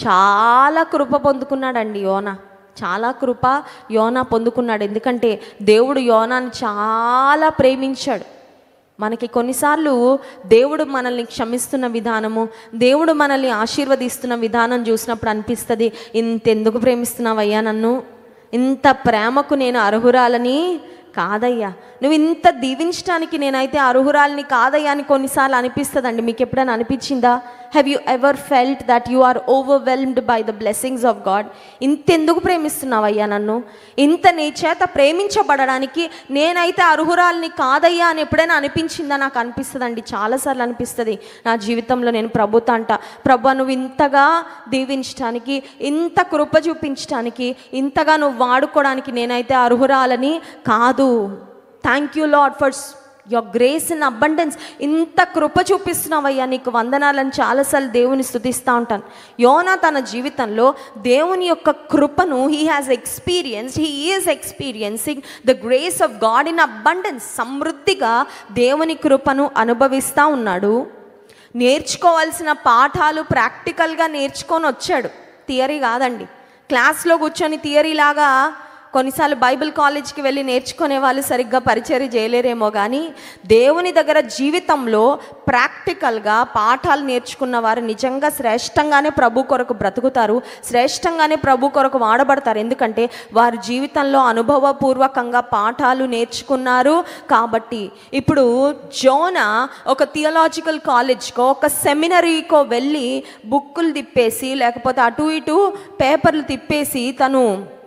S1: చాలా కృప పొందుకున్నాడండి యోనా, చాలా కృప యోనా పొందుకున్నాడు. ఎందుకంటే దేవుడు యోనాని చాలా ప్రేమించాడు. మనకి కొన్నిసార్లు దేవుడు మనల్ని క్షమిస్తున్న విధానము, దేవుడు మనల్ని ఆశీర్వదిస్తున్న విధానం చూసినప్పుడు అనిపిస్తుంది, ఇంతెందుకు ప్రేమిస్తున్నావయ్యా నన్ను, ఇంత ప్రేమకు నేను అర్హురాలని కాదయ్యా, నువ్వు ఇంత దీవించడానికి నేనైతే అర్హురాలని కాదయ్యా అని కొన్నిసార్లు అనిపిస్తుందండి. మీకు ఎప్పుడైనా అనిపించిందా? Have you ever felt that you are overwhelmed by the blessings of God? ఇంతెందుకు ప్రేమిస్తున్నావయ్యా నన్ను, ఇంత నీ చేత ప్రేమించబడడానికి నేనైతే అర్హురాలని కాదయ్యా అని ఎప్పుడైనా అనిపించిందా? నాకు అనిపిస్తుందండి, చాలాసార్లు అనిపిస్తుంది నా జీవితంలో. నేను ప్రభుతో అంట, ప్రభు నువ్వు ఇంతగా దీవించడానికి, ఇంత కృప చూపించడానికి, ఇంతగా నువ్వు వాడుకోవడానికి నేనైతే అర్హురాలని కాదు. Thank you Lord for your grace in abundance. ఇంత కృప చూపిస్తున్నావయ్యా, నీకు వందనాలని చాలాసార్లు దేవుని స్తుతిస్తూ ఉంటాను. యోనా తన జీవితంలో దేవుని యొక్క కృపను he has experienced, he is experiencing the grace of God in abundance. సమృద్ధిగా దేవుని కృపను అనుభవిస్తూ ఉన్నాడు. నేర్చుకోవాల్సిన పాఠాలు ప్రాక్టికల్గా నేర్చుకొని వచ్చాడు, థియరీ కాదండి. క్లాస్లో కూర్చొని థియరీ లాగా కొన్నిసార్లు బైబిల్ కాలేజ్కి వెళ్ళి నేర్చుకునే వాళ్ళు సరిగ్గా పరిచర్య చేయలేరేమో, కానీ దేవుని దగ్గర జీవితంలో ప్రాక్టికల్గా పాఠాలు నేర్చుకున్న వారు నిజంగా శ్రేష్టంగానే ప్రభు కొరకు బ్రతుకుతారు, శ్రేష్టంగానే ప్రభు కొరకు వాడబడతారు. ఎందుకంటే వారి జీవితంలో అనుభవపూర్వకంగా పాఠాలు నేర్చుకున్నారు కాబట్టి. ఇప్పుడు జోనా ఒక థియలాజికల్ కాలేజ్కో ఒక సెమినరీకో వెళ్ళి బుక్కులు తిప్పేసి లేకపోతే అటు ఇటు పేపర్లు తిప్పేసి తను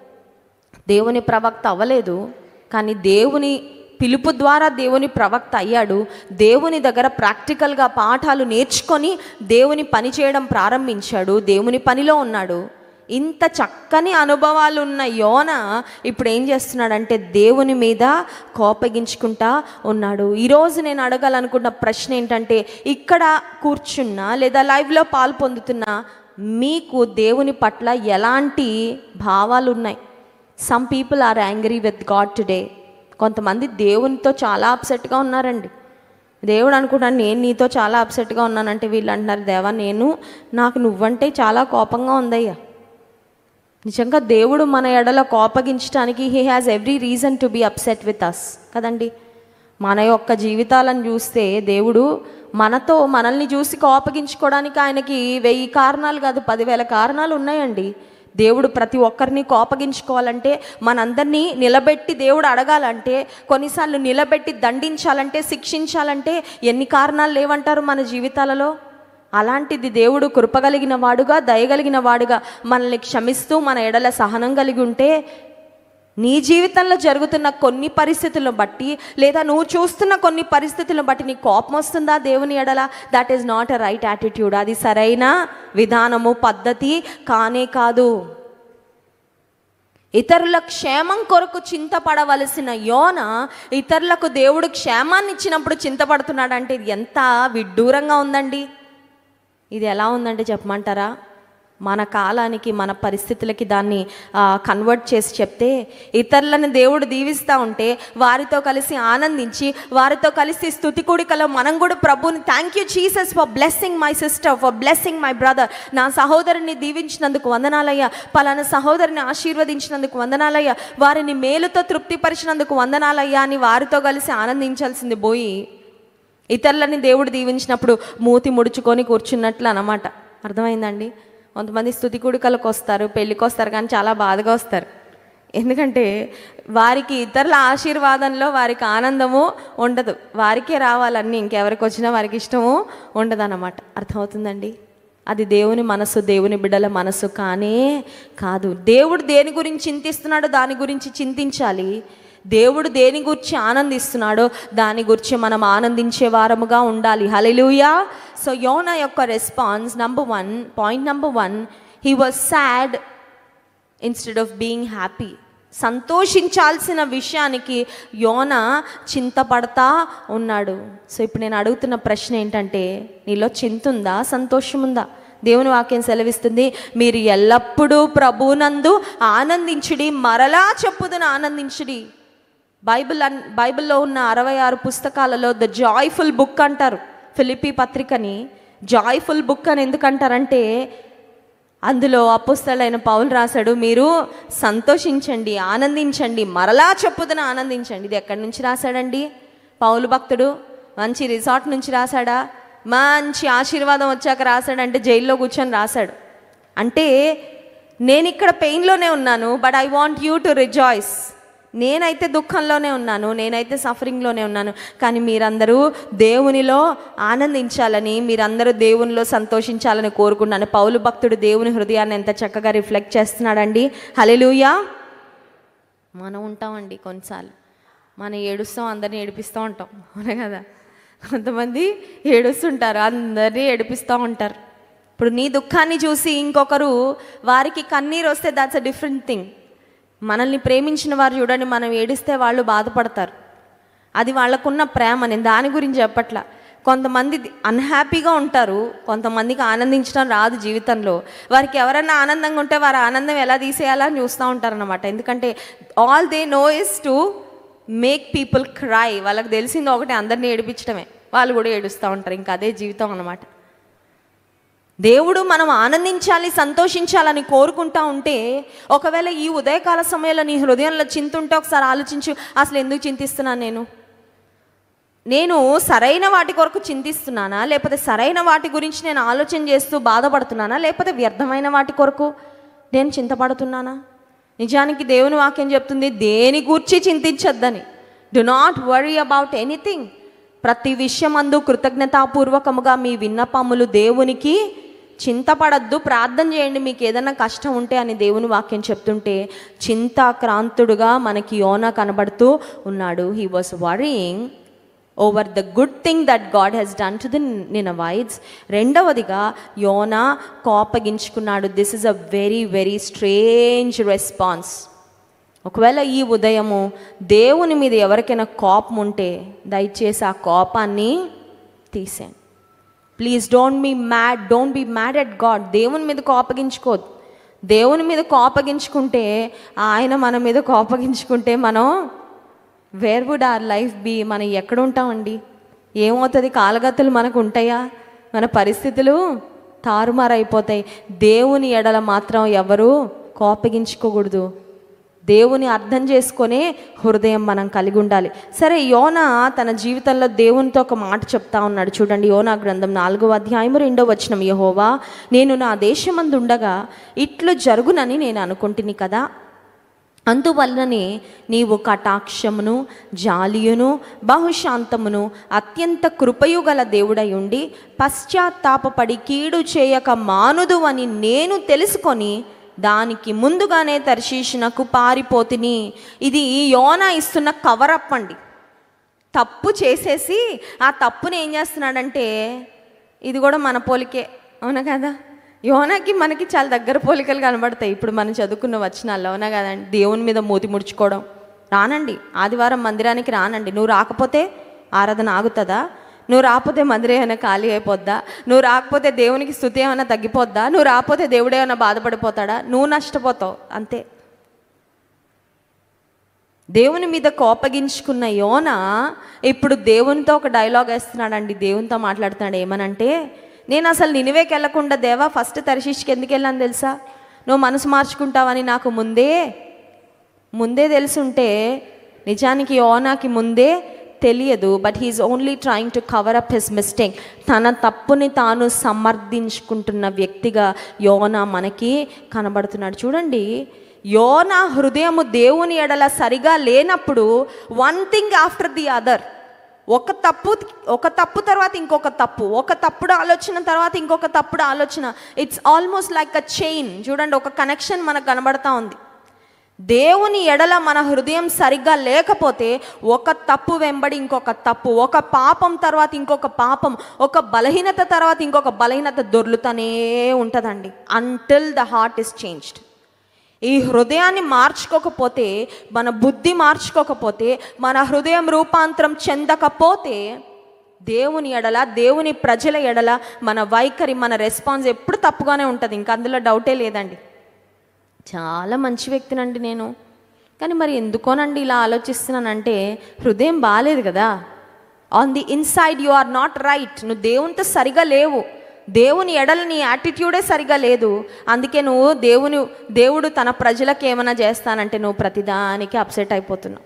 S1: దేవుని ప్రవక్త అవ్వలేదు, కానీ దేవుని పిలుపు ద్వారా దేవుని ప్రవక్త అయ్యాడు. దేవుని దగ్గర ప్రాక్టికల్గా పాఠాలు నేర్చుకొని దేవుని పని చేయడం ప్రారంభించాడు, దేవుని పనిలో ఉన్నాడు. ఇంత చక్కని అనుభవాలు ఉన్న యోన ఇప్పుడు ఏం చేస్తున్నాడంటే దేవుని మీద కోపగించుకుంటా ఉన్నాడు. ఈరోజు నేను అడగాలనుకున్న ప్రశ్న ఏంటంటే, ఇక్కడ కూర్చున్నా లేదా లైవ్లో పాలు పొందుతున్నా మీకు దేవుని పట్ల ఎలాంటి భావాలు ఉన్నాయి? Some people are angry with God today. కొంతమంది దేవునితో చాలా అప్సెట్గా ఉన్నారండి. దేవుడు అనుకుంటాను నేను నీతో చాలా అప్సెట్గా ఉన్నానంటే వీళ్ళు అంటున్నారు, దేవా నేను నాకు నువ్వంటే చాలా కోపంగా ఉందయ్యా. నిజంగా దేవుడు మన ఎడల కోపగించడానికి he has every reason to be upset with us కదండి. మన యొక్క జీవితాలను చూస్తే దేవుడు మనతో మనల్ని చూసి కోపగించుకోవడానికి ఆయనకి వెయ్యి కారణాలు కాదు పదివేల కారణాలు ఉన్నాయండి. దేవుడు ప్రతి ఒక్కరిని కోపగించుకోవాలంటే, మనందరినీ నిలబెట్టి దేవుడు అడగాలంటే, కొన్నిసార్లు నిలబెట్టి దండించాలంటే, శిక్షించాలంటే ఎన్ని కారణాలు లేవంటారు మన జీవితాలలో? అలాంటిది దేవుడు కృపగలిగిన వాడుగా, దయగలిగిన వాడుగా మనల్ని క్షమిస్తూ మన ఎడల సహనం కలిగి ఉంటే, నీ జీవితంలో జరుగుతున్న కొన్ని పరిస్థితులను బట్టి లేదా నువ్వు చూస్తున్న కొన్ని పరిస్థితులను బట్టి నీ కోపం వస్తుందా దేవుని ఎడల? That is not a right attitude. అది సరైన విధానము, పద్ధతి కానే కాదు. ఇతరుల క్షేమం కొరకు చింతపడవలసిన యోన ఇతరులకు దేవుడు క్షేమాన్ని ఇచ్చినప్పుడు చింతపడుతున్నాడంటే ఇది ఎంత విడ్డూరంగా ఉందండి. ఇది ఎలా ఉందంటే చెప్పమంటారా? మన కాలానికి మన పరిస్థితులకి దాన్ని కన్వర్ట్ చేసి చెప్తే, ఇతరులను దేవుడు దీవిస్తూ ఉంటే వారితో కలిసి ఆనందించి వారితో కలిసి స్తుతి కూడికలో మనం కూడా ప్రభుని thank you Jesus for blessing my sister, for blessing my brother, నా సహోదరుని దీవించినందుకు వందనాలయ్యా, పలానా సహోదరిని ఆశీర్వదించినందుకు వందనాలయ్యా, వారిని మేలుతో తృప్తిపరిచినందుకు వందనాలయ్యా అని వారితో కలిసి ఆనందించాల్సింది పోయి ఇతరులని దేవుడు దీవించినప్పుడు మూతి ముడుచుకొని కూర్చున్నట్లు అన్నమాట. అర్థమైందండి? కొంతమంది స్తుతి కూడికలకు వస్తారు, పెళ్ళికి వస్తారు, కానీ చాలా బాధగా వస్తారు. ఎందుకంటే వారికి ఇతరుల ఆశీర్వాదంలో వారికి ఆనందము ఉండదు, వారికే రావాలన్నీ, ఇంకెవరికి వచ్చినా వారికి ఇష్టము ఉండదు అన్నమాట. అర్థమవుతుందండి? అది దేవుని మనసు, దేవుని బిడ్డల మనసు కానే కాదు. దేవుడు దేని గురించి చింతిస్తున్నాడో దాని గురించి చింతించాలి. దేవుడు దేని గురించి ఆనందిస్తున్నాడో దాని గురించి మనం ఆనందించే వారముగా ఉండాలి. హల్లెలూయా. సో యోనా యొక్క response number one, point number one, he was sad instead of being happy. సంతోషించాల్సిన విషయానికి యోన చింతపడతా ఉన్నాడు. సో ఇప్పుడు నేను అడుగుతున్న ప్రశ్న ఏంటంటే, నీలో చింత ఉందా, సంతోషం ఉందా? దేవుని వాక్యం సెలవిస్తుంది, మీరు ఎల్లప్పుడూ ప్రభువునందు ఆనందించుడి, మరలా చెప్పుదును ఆనందించుడి. బైబిల్ అన్ బైబిల్లో ఉన్న అరవై ఆరు పుస్తకాలలో ద జాయ్ఫుల్ బుక్ అంటారు ఫిలిప్పీ పత్రికని. జాయ్ఫుల్ బుక్ అని ఎందుకంటారంటే, అందులో అపోస్తలుడైన పౌలు రాశాడు, మీరు సంతోషించండి, ఆనందించండి, మరలా చెప్పుదును ఆనందించండి. ఇది ఎక్కడి నుంచి రాశాడండి? పౌలు భక్తుడు మంచి రిసార్ట్ నుంచి రాశాడా? మంచి ఆశీర్వాదం వచ్చాక రాశాడంటే జైల్లో కూర్చొని రాశాడు. అంటే నేను ఇక్కడ పెయిన్లోనే ఉన్నాను, but I want you to rejoice. నేనైతే దుఃఖంలోనే ఉన్నాను, నేనైతే సఫరింగ్లోనే ఉన్నాను, కానీ మీరందరూ దేవునిలో ఆనందించాలని, మీరందరూ దేవునిలో సంతోషించాలని కోరుకున్నాను. పౌలు భక్తుడు దేవుని హృదయాన్ని ఎంత చక్కగా రిఫ్లెక్ట్ చేస్తున్నాడండి. హల్లెలూయా. మనం ఉంటామండి కొన్నిసార్లు, మనం ఏడుస్తాం, అందరినీ ఏడిపిస్తూ ఉంటాం, అవునా కదా? కొంతమంది ఏడుస్తుంటారు, అందరినీ ఏడిపిస్తూ ఉంటారు. ఇప్పుడు నీ దుఃఖాన్ని చూసి ఇంకొకరు వారికి కన్నీరు వస్తే దాట్స్ అ డిఫరెంట్ థింగ్. మనల్ని ప్రేమించిన వారు చూడండి, మనం ఏడిస్తే వాళ్ళు బాధపడతారు, అది వాళ్ళకున్న ప్రేమ. నేను దాని గురించి చెప్పట్లా. కొంతమంది అన్హ్యాపీగా ఉంటారు, కొంతమందికి ఆనందించడం రాదు జీవితంలో. వారికి ఎవరైనా ఆనందంగా ఉంటే వారి ఆనందం ఎలా తీసేయాలా అని చూస్తూ ఉంటారన్నమాట. ఎందుకంటే all they know is to make people cry. వాళ్ళకి తెలిసింది ఒకటి, అందరినీ ఏడిపించడమే. వాళ్ళు కూడా ఏడుస్తూ ఉంటారు, ఇంకా అదే జీవితం అన్నమాట. దేవుడు మనం ఆనందించాలి, సంతోషించాలని కోరుకుంటా ఉంటే, ఒకవేళ ఈ ఉదయకాల సమయంలో నీ హృదయంలో చింత ఉంటే ఒకసారి ఆలోచించు, అసలు ఎందుకు చింతిస్తున్నాను నేను? నేను సరైన వాటి కొరకు చింతిస్తున్నానా, లేకపోతే సరైన వాటి గురించి నేను ఆలోచన చేస్తూ బాధపడుతున్నానా, లేకపోతే వ్యర్థమైన వాటి కొరకు నేను చింతపడుతున్నానా? నిజానికి దేవుని వాక్యం చెప్తుంది, దేని గూర్చి చింతించొద్దని. Do not worry about anything. ప్రతి విషయమందు కృతజ్ఞతాపూర్వకముగా మీ విన్నపములు దేవునికి చింతపడద్దు, ప్రార్థన చేయండి మీకు ఏదైనా కష్టం ఉంటే అని దేవుని వాక్యం చెప్తుంటే, చింతాక్రాంతుడుగా మనకి యోనా కనబడుతూ ఉన్నాడు. He was worrying over the good thing that God has done to the Ninevites. రెండవదిగా యోనా కోపగించుకున్నాడు. This is a very very strange response. ఒకవేళ ఈ ఉదయము దేవుని మీద ఎవరికైనా కోపం ఉంటే దయచేసి ఆ కోపాన్ని తీసేయండి. Please don't be mad, don't be mad at God. దేవుని మీద కోపగించుకోవద్దు. దేవుని మీద కోపగించుకుంటే, ఆయన మన మీద కోపగించుకుంటే మనం where would our life be? మనం ఎక్కడ ఉంటామండి? ఏమవుతుంది? కాలగతులు మనకు ఉంటాయా? మన పరిస్థితులు తారుమారైపోతాయి. దేవుని ఎడల మాత్రం ఎవరు కోపగించుకోకూడదు. దేవుని అర్థం చేసుకునే హృదయం మనం కలిగి ఉండాలి. సరే, యోనా తన జీవితంలో దేవునితో ఒక మాట చెప్తా ఉన్నాడు. చూడండి, యోనా గ్రంథం నాలుగవ అధ్యాయం రెండవ వచనం. యెహోవా, నేను నా దేశమందు ఉండగా ఇట్లు జరుగునని నేను అనుకుంటుని కదా, అందువల్లనే నీవు కటాక్షమును జాలియును బహుశాంతమును అత్యంత కృపయు గల దేవుడై ఉండి పశ్చాత్తాపపడి కీడు చేయక మానుదు అని నేను తెలుసుకొని దానికి ముందుగానే తర్షీషునకు పారిపోతిని. ఇది యోనా ఇస్తున్న కవరప్ అండి. తప్పు చేసేసి ఆ తప్పుని ఏం చేస్తున్నాడంటే, ఇది కూడా మన పోలికే, అవునా కదా? యోనాకి మనకి చాలా దగ్గర పోలికలు కనబడతాయి ఇప్పుడు మనం చదువుకున్న వచనాల్లో, అవునా కదండి? దేవుని మీద మూతి ముడుచుకోవడం. రానండి, ఆదివారం మందిరానికి రానండి. నువ్వు రాకపోతే ఆరాధన ఆగుతుందా? నువ్వు రాకపోతే మందిరం ఏమైనా ఖాళీ అయిపోద్దా? నువ్వు రాకపోతే దేవునికి స్తుతి ఏమైనా తగ్గిపోద్దా? నువ్వు రాకపోతే దేవుడు ఏమైనా బాధపడిపోతాడా? నువ్వు నష్టపోతావు అంతే. దేవుని మీద కోపగించుకున్న యోనా ఇప్పుడు దేవునితో ఒక డైలాగ్ వేస్తున్నాడండి. దేవునితో మాట్లాడుతున్నాడు. ఏమనంటే, నేను అసలు నినివేకి వెళ్ళకుండా దేవా ఫస్ట్ తర్షీష్కి ఎందుకు వెళ్ళాను తెలుసా? నువ్వు మనసు మార్చుకుంటావని నాకు ముందే ముందే తెలుసుంటే, నిజానికి యోనాకి ముందే తెలియదు, but he's only trying to cover up his mistake. తన తప్పుని తాను సమర్థించుకుంటున్న వ్యక్తిగా యోనా మనకి కనబడుతున్నాడు. చూడండి, యోనా హృదయము దేవుని ఎడల సరిగా లేనప్పుడు one thing after the other, ఒక తప్పు ఒక తప్పు తర్వాత ఇంకొక తప్పు, ఒక తప్పుడు ఆలోచన తర్వాత ఇంకొక తప్పుడు ఆలోచన. It's almost like a chain. చూడండి, ఒక కనెక్షన్ మనకు కనబడతా ఉంది. దేవుని ఎడల మన హృదయం సరిగ్గా లేకపోతే ఒక తప్పు వెంబడి ఇంకొక తప్పు, ఒక పాపం తర్వాత ఇంకొక పాపం, ఒక బలహీనత తర్వాత ఇంకొక బలహీనత దొర్లుతూనే ఉంటుందండి, until the heart is changed. ఈ హృదయాన్ని మార్చుకోకపోతే, మన బుద్ధి మార్చుకోకపోతే, మన హృదయం రూపాంతరం చెందకపోతే దేవుని ఎడల, దేవుని ప్రజల ఎడల మన వైఖరి, మన రెస్పాన్స్ ఎప్పుడు తప్పుగానే ఉంటుంది. ఇంకా అందులో డౌటే లేదండి. చాలా మంచి వ్యక్తినండి నేను, కానీ మరి ఎందుకోనండి ఇలా ఆలోచిస్తున్నానంటే హృదయం బాగాలేదు కదా. On the inside you are not right. నువ్వు దేవునితో సరిగా లేవు. దేవుని ఎడల నీ యాటిట్యూడే సరిగా లేదు. అందుకే నువ్వు దేవుని దేవుడు తన ప్రజలకు ఏమైనా చేస్తానంటే నువ్వు ప్రతిదానికి అప్సెట్ అయిపోతున్నావు.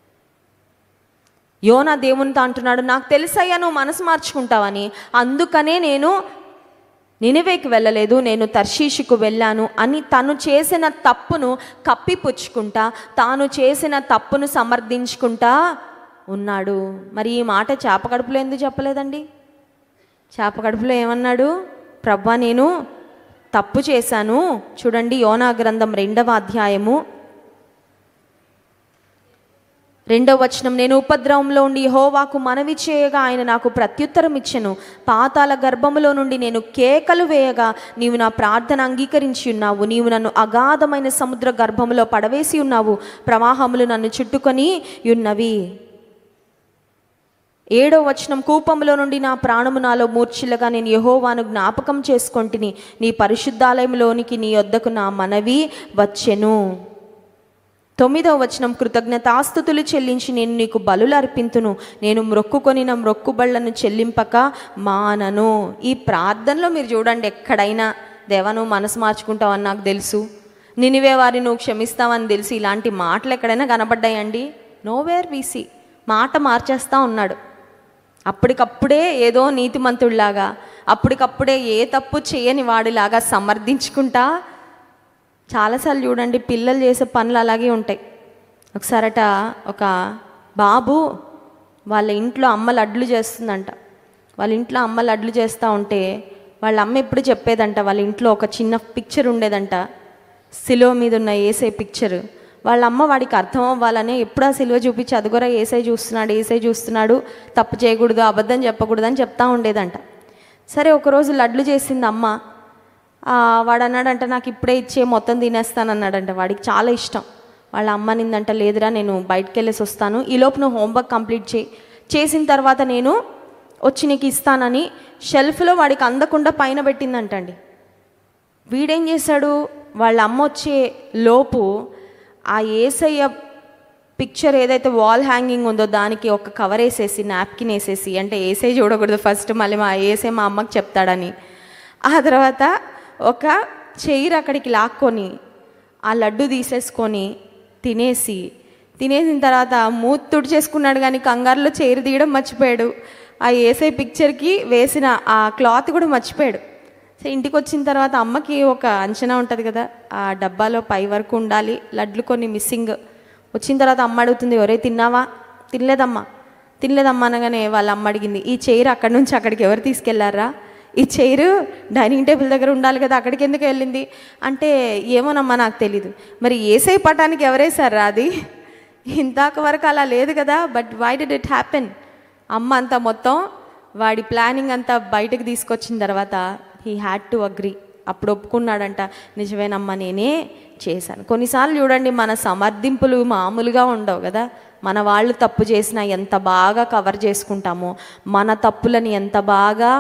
S1: యోనా దేవునితో అంటున్నాడు, నాకు తెలుసయ్యా నువ్వు మనసు మార్చుకుంటావని, అందుకనే నేను నినివేకి వెళ్ళలేదు, నేను తర్షీషుకు వెళ్ళాను అని తను చేసిన తప్పును కప్పిపుచ్చుకుంటా, తాను చేసిన తప్పును సమర్థించుకుంటా ఉన్నాడు. మరి ఈ మాట చేప కడుపులో ఎందుకు చెప్పలేదండి? చేప కడుపులో ఏమన్నాడు? ప్రభువా నేను తప్పు చేశాను. చూడండి యోనా గ్రంథం రెండవ అధ్యాయము రెండవ వచనం, నేను ఉపద్రవంలో ఉండి యెహోవాకు మనవి చేయగా ఆయన నాకు ప్రత్యుత్తరం ఇచ్చెను. పాతాళ గర్భములో నుండి నేను కేకలు వేయగా నీవు నా ప్రార్థన అంగీకరించి ఉన్నావు. నీవు నన్ను అగాధమైన సముద్ర గర్భములో పడవేసి ఉన్నావు. ప్రవాహములు నన్ను చుట్టుకొని ఉన్నవి. ఏడో వచనం, కూపంలో నుండి నా ప్రాణము నాలో మూర్ఛిల్లగా నేను యెహోవాను జ్ఞాపకం చేసుకొంటిని. నీ పరిశుద్ధాలయంలోనికి నీ యొద్దకు నా మనవి వచ్చెను. తొమ్మిదవ వచనం, కృతజ్ఞతాస్తుతులు చెల్లించి నేను నీకు బలులు అర్పింతును. నేను మ్రొక్కుకొని నా మ్రొక్కుబళ్లను చెల్లింపక మానను. ఈ ప్రార్థనలో మీరు చూడండి, ఎక్కడైనా దేవా నువ్వు మనసు మార్చుకుంటావని నాకు తెలుసు, నినివే వారిని నువ్వు క్షమిస్తావని తెలుసు, ఇలాంటి మాటలు ఎక్కడైనా కనబడ్డాయండి? Nowhere VC. మాట మార్చేస్తూ ఉన్నాడు. అప్పటికప్పుడే ఏదో నీతిమంతుడిలాగా, అప్పటికప్పుడే ఏ తప్పు చేయని వాడిలాగా సమర్థించుకుంటా. చాలాసార్లు చూడండి పిల్లలు చేసే పనులు అలాగే ఉంటాయి. ఒకసారట ఒక బాబు వాళ్ళ ఇంట్లో అమ్మ లడ్లు చేస్తుందంట. వాళ్ళ ఇంట్లో అమ్మ లడ్లు చేస్తూ ఉంటే వాళ్ళ అమ్మ ఎప్పుడు చెప్పేదంట, వాళ్ళ ఇంట్లో ఒక చిన్న పిక్చర్ ఉండేదంట, సిలువ మీద ఉన్న యేసే పిక్చర్. వాళ్ళ అమ్మ వాడికి అర్థం అవ్వాలని ఎప్పుడు ఆ సిలువ చూపించి అదిగోరా ఏసై చూస్తున్నాడు, ఏసై చూస్తున్నాడు, తప్పు చేయకూడదు, అబద్ధం చెప్పకూడదు అని చెప్తా ఉండేదంట. సరే ఒకరోజు లడ్లు చేసింది అమ్మ. వాడు అన్నాడంట, నాకు ఇప్పుడే ఇచ్చే మొత్తం తినేస్తాను అన్నాడంట. వాడికి చాలా ఇష్టం. వాళ్ళ అమ్మ నిందంట, లేదురా నేను బయటకు వెళ్ళేసి వస్తాను, ఈలోపు నువ్వు హోంవర్క్ కంప్లీట్ చేయి, చేసిన తర్వాత నేను వచ్చి నీకు ఇస్తానని షెల్ఫ్లో వాడికి అందకుండా పైన పెట్టిందంటండి. వీడేం చేశాడు, వాళ్ళ అమ్మ వచ్చే లోపు ఆ యేసయ్య పిక్చర్ ఏదైతే వాల్ హ్యాంగింగ్ ఉందో దానికి ఒక కవర్ వేసేసి, నాప్కిన్ వేసేసి, అంటే ఏసై చూడకూడదు ఫస్ట్, మళ్ళీ మా ఏసై మా అమ్మకి చెప్తాడని, ఆ తర్వాత ఒక చైర్ అక్కడికి లాక్కొని ఆ లడ్డు తీసేసుకొని తినేసి, తినేసిన తర్వాత మూతి తుడిచేసుకున్నాడు కానీ కంగారులో చైర్ తీయడం మర్చిపోయాడు. ఆ ఏసై పిక్చర్కి వేసిన ఆ క్లాత్ కూడా మర్చిపోయాడు. సో ఇంటికి వచ్చిన తర్వాత అమ్మకి ఒక అంచనా ఉంటుంది కదా, ఆ డబ్బాలో పై వరకు ఉండాలి, లడ్లు కొన్ని మిస్సింగ్. వచ్చిన తర్వాత అమ్మ అడుగుతుంది, ఎవరే తిన్నావా? తినలేదమ్మా. తినలేదమ్మా అనగానే వాళ్ళ అమ్మ అడిగింది, ఈ చైర్ అక్కడి నుంచి అక్కడికి ఎవరు తీసుకెళ్లారా? ఈ చైరు డైనింగ్ టేబుల్ దగ్గర ఉండాలి కదా, అక్కడికి ఎందుకు వెళ్ళింది అంటే, ఏమోనమ్మా నాకు తెలీదు. మరి ఏసై పటానికి ఎవరేసారా అది? ఇంతాక వరకు అలా లేదు కదా, but why did it happen? అమ్మ అంతా మొత్తం వాడి ప్లానింగ్ అంతా బయటకు తీసుకొచ్చిన తర్వాత హీ హ్యాడ్ టు అగ్రీ. అప్పుడు ఒప్పుకున్నాడంట, నిజమేనమ్మా నేనే చేశాను. కొన్నిసార్లు చూడండి మన సమర్థింపులు మామూలుగా ఉండవు కదా. మన వాళ్ళు తప్పు చేసినా ఎంత బాగా కవర్ చేసుకుంటామో, మన తప్పులని ఎంత బాగా,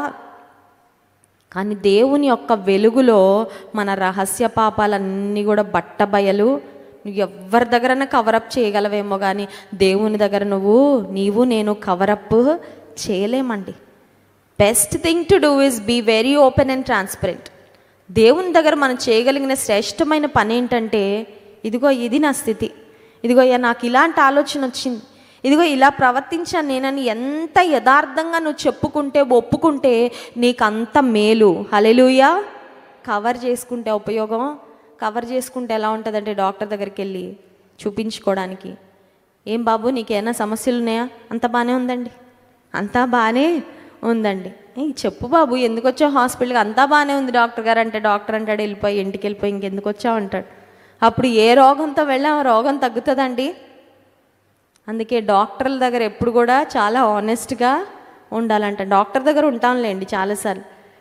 S1: కానీ దేవుని యొక్క వెలుగులో మన రహస్య పాపాలన్నీ కూడా బట్టబయలు. నువ్వు ఎవరి దగ్గరన్నా కవరప్ చేయగలవేమో కానీ దేవుని దగ్గర నువ్వు నీవు నేను కవరప్ చేయలేమండి. Best thing to do is be very open and transparent. దేవుని దగ్గర మనం చేయగలిగిన శ్రేష్టమైన పని ఏంటంటే, ఇదిగో ఇది నా స్థితి, ఇదిగో నాకు ఇలాంటి ఆలోచన వచ్చింది, ఇదిగో ఇలా ప్రవర్తించాను నేనని ఎంత యథార్థంగా నువ్వు చెప్పుకుంటే, ఒప్పుకుంటే నీకు అంత మేలు. హల్లెలూయా. కవర్ చేసుకుంటే ఉపయోగం. కవర్ చేసుకుంటే ఎలా ఉంటుందంటే, డాక్టర్ దగ్గరికి వెళ్ళి చూపించుకోవడానికి, ఏం బాబు నీకేమైనా సమస్యలు ఉన్నాయా? అంత బాగానే ఉందండి, అంతా బాగానే ఉందండి. చెప్పు బాబు ఎందుకు వచ్చావు హాస్పిటల్కి? అంతా బాగానే ఉంది డాక్టర్ గారు అంటే, డాక్టర్ అంటాడు వెళ్ళిపోయి ఇంటికి వెళ్ళిపోయి ఇంకెందుకు వచ్చావు అంటాడు. అప్పుడు ఏ రోగంతో వెళ్ళా ఆ రోగం తగ్గుతుందండి. అందుకే డాక్టర్ల దగ్గర ఎప్పుడు కూడా చాలా ఆనెస్ట్గా ఉండాలంట. డాక్టర్ దగ్గర ఉంటాంలేండి చాలాసార్లు,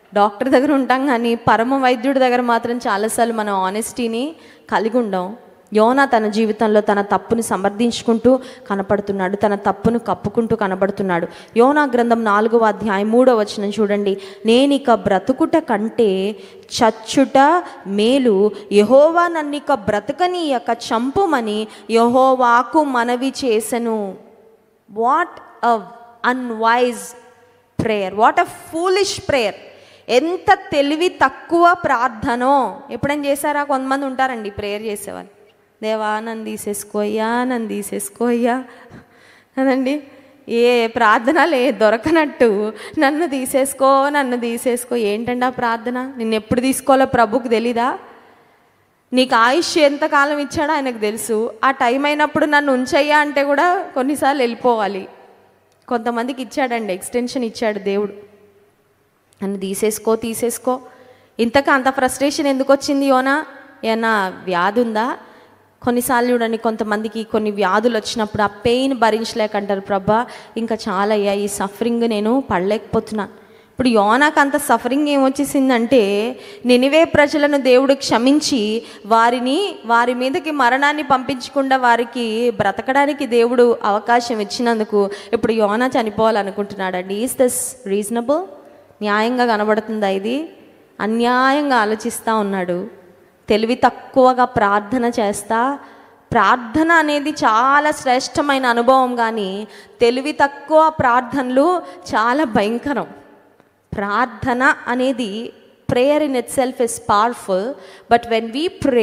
S1: డాక్టర్ దగ్గర ఉంటాం కానీ పరమ వైద్యుడి దగ్గర మాత్రం చాలాసార్లు మనం ఆనెస్టీని కలిగి ఉండం. యోనా తన జీవితంలో తన తప్పుని సమర్థించుకుంటూ కనపడుతున్నాడు, తన తప్పును కప్పుకుంటూ కనబడుతున్నాడు. యోనా గ్రంథం నాలుగవ అధ్యాయం మూడవ వచనం చూడండి. నేనిక బ్రతుకుట కంటే చచ్చుట మేలు, యెహోవా నన్నిక బ్రతకనీయక చంపుమని యెహోవాకు మనవి చేసెను. What a unwise prayer, what a foolish prayer. ఎంత తెలివి తక్కువ ప్రార్థనో. ఎప్పుడైనా చేశారా? కొంతమంది ఉంటారండి ప్రేయర్ చేసేవాళ్ళు, దేవా నన్ను తీసేసుకోయ్యా, నన్ను తీసేసుకోయ్యా అదండి. ఏ ప్రార్థన లే దొరకనట్టు నన్ను తీసేసుకో, నన్ను తీసేసుకో. ఏంటండి ఆ ప్రార్థన? నిన్ను ఎప్పుడు తీసుకోవాలో ప్రభుకు తెలీదా? నీకు ఆయుష్ ఎంతకాలం ఇచ్చాడో ఆయనకు తెలుసు. ఆ టైం అయినప్పుడు నన్ను ఉంచయ్యా అంటే కూడా కొన్నిసార్లు వెళ్ళిపోవాలి. కొంతమందికి ఇచ్చాడండి, ఎక్స్టెన్షన్ ఇచ్చాడు దేవుడు. నన్ను తీసేసుకో తీసేసుకో. ఇంతకు అంత ఫ్రస్ట్రేషన్ ఎందుకు వచ్చింది యోనా? ఏమన్నా వ్యాధి ఉందా? కొన్నిసార్లు చూడండి, కొంతమందికి కొన్ని వ్యాధులు వచ్చినప్పుడు ఆ పెయిన్ భరించలేకంటారు, ప్రభా ఇంకా చాలా అయ్యా, ఈ సఫరింగ్ నేను పడలేకపోతున్నాను. ఇప్పుడు యోనాకు అంత సఫరింగ్ ఏమొచ్చేసిందంటే, నినివే ప్రజలను దేవుడు క్షమించి వారిని వారి మీదకి మరణాన్ని పంపించకుండా వారికి బ్రతకడానికి దేవుడు అవకాశం ఇచ్చినందుకు ఇప్పుడు యోనా చనిపోవాలనుకుంటున్నాడండి. Is this reasonable? న్యాయంగా కనబడుతుందా ఇది? అన్యాయంగా ఆలోచిస్తూ ఉన్నాడు. తెలివి తక్కువగా ప్రార్థన చేస్తా. ప్రార్థన అనేది చాలా శ్రేష్టమైన అనుభవం, కానీ తెలివి తక్కువ ప్రార్థనలు చాలా భయంకరం. ప్రార్థన అనేది, prayer in itself is powerful, but when we pray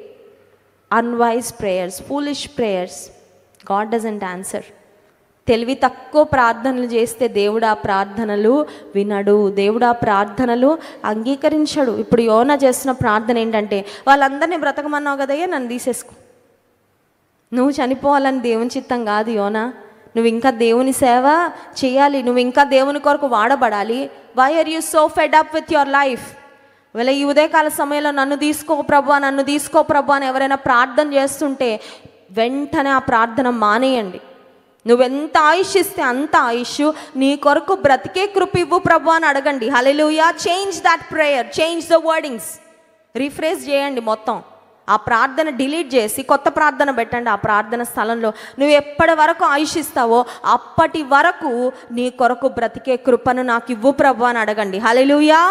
S1: unwise prayers, foolish prayers, God doesn't answer. తెలివి తక్కువ ప్రార్థనలు చేస్తే దేవుడు ఆ ప్రార్థనలు వినడు, దేవుడు ఆ ప్రార్థనలు అంగీకరించడు. ఇప్పుడు యోనా చేస్తున్న ప్రార్థన ఏంటంటే, వాళ్ళందరినీ బ్రతకమన్నావు కదయ్యా, నన్ను తీసేసుకో. నువ్వు చనిపోవాలని దేవుని చిత్తం కాదు యోనా. నువ్వు ఇంకా దేవుని సేవ చేయాలి, నువ్వు ఇంకా దేవుని కొరకు వాడబడాలి. Why are you so fed up with your life? వీళ్ళ ఈ ఉదయకాల సమయంలో నన్ను తీసుకో ప్రభు, నన్ను తీసుకో ప్రభు అని ఎవరైనా ప్రార్థన చేస్తుంటే వెంటనే ఆ ప్రార్థన మానేయండి. నువ్వెంత ఆయుష్ ఇస్తే అంత ఆయుష్ నీ కొరకు బ్రతికే కృప ఇవ్వు ప్రభు అని అడగండి. Hallelujah. Change that prayer, change the wordings, rephrase చేయండి. మొత్తం ఆ ప్రార్థన డిలీట్ చేసి కొత్త ప్రార్థన పెట్టండి. ఆ ప్రార్థన స్థలంలో నువ్వు ఎప్పటి వరకు ఆయుష్ ఇస్తావో అప్పటి వరకు నీ కొరకు బ్రతికే కృపను నాకు ఇవ్వు ప్రభు అని అడగండి. హల్లెలూయా.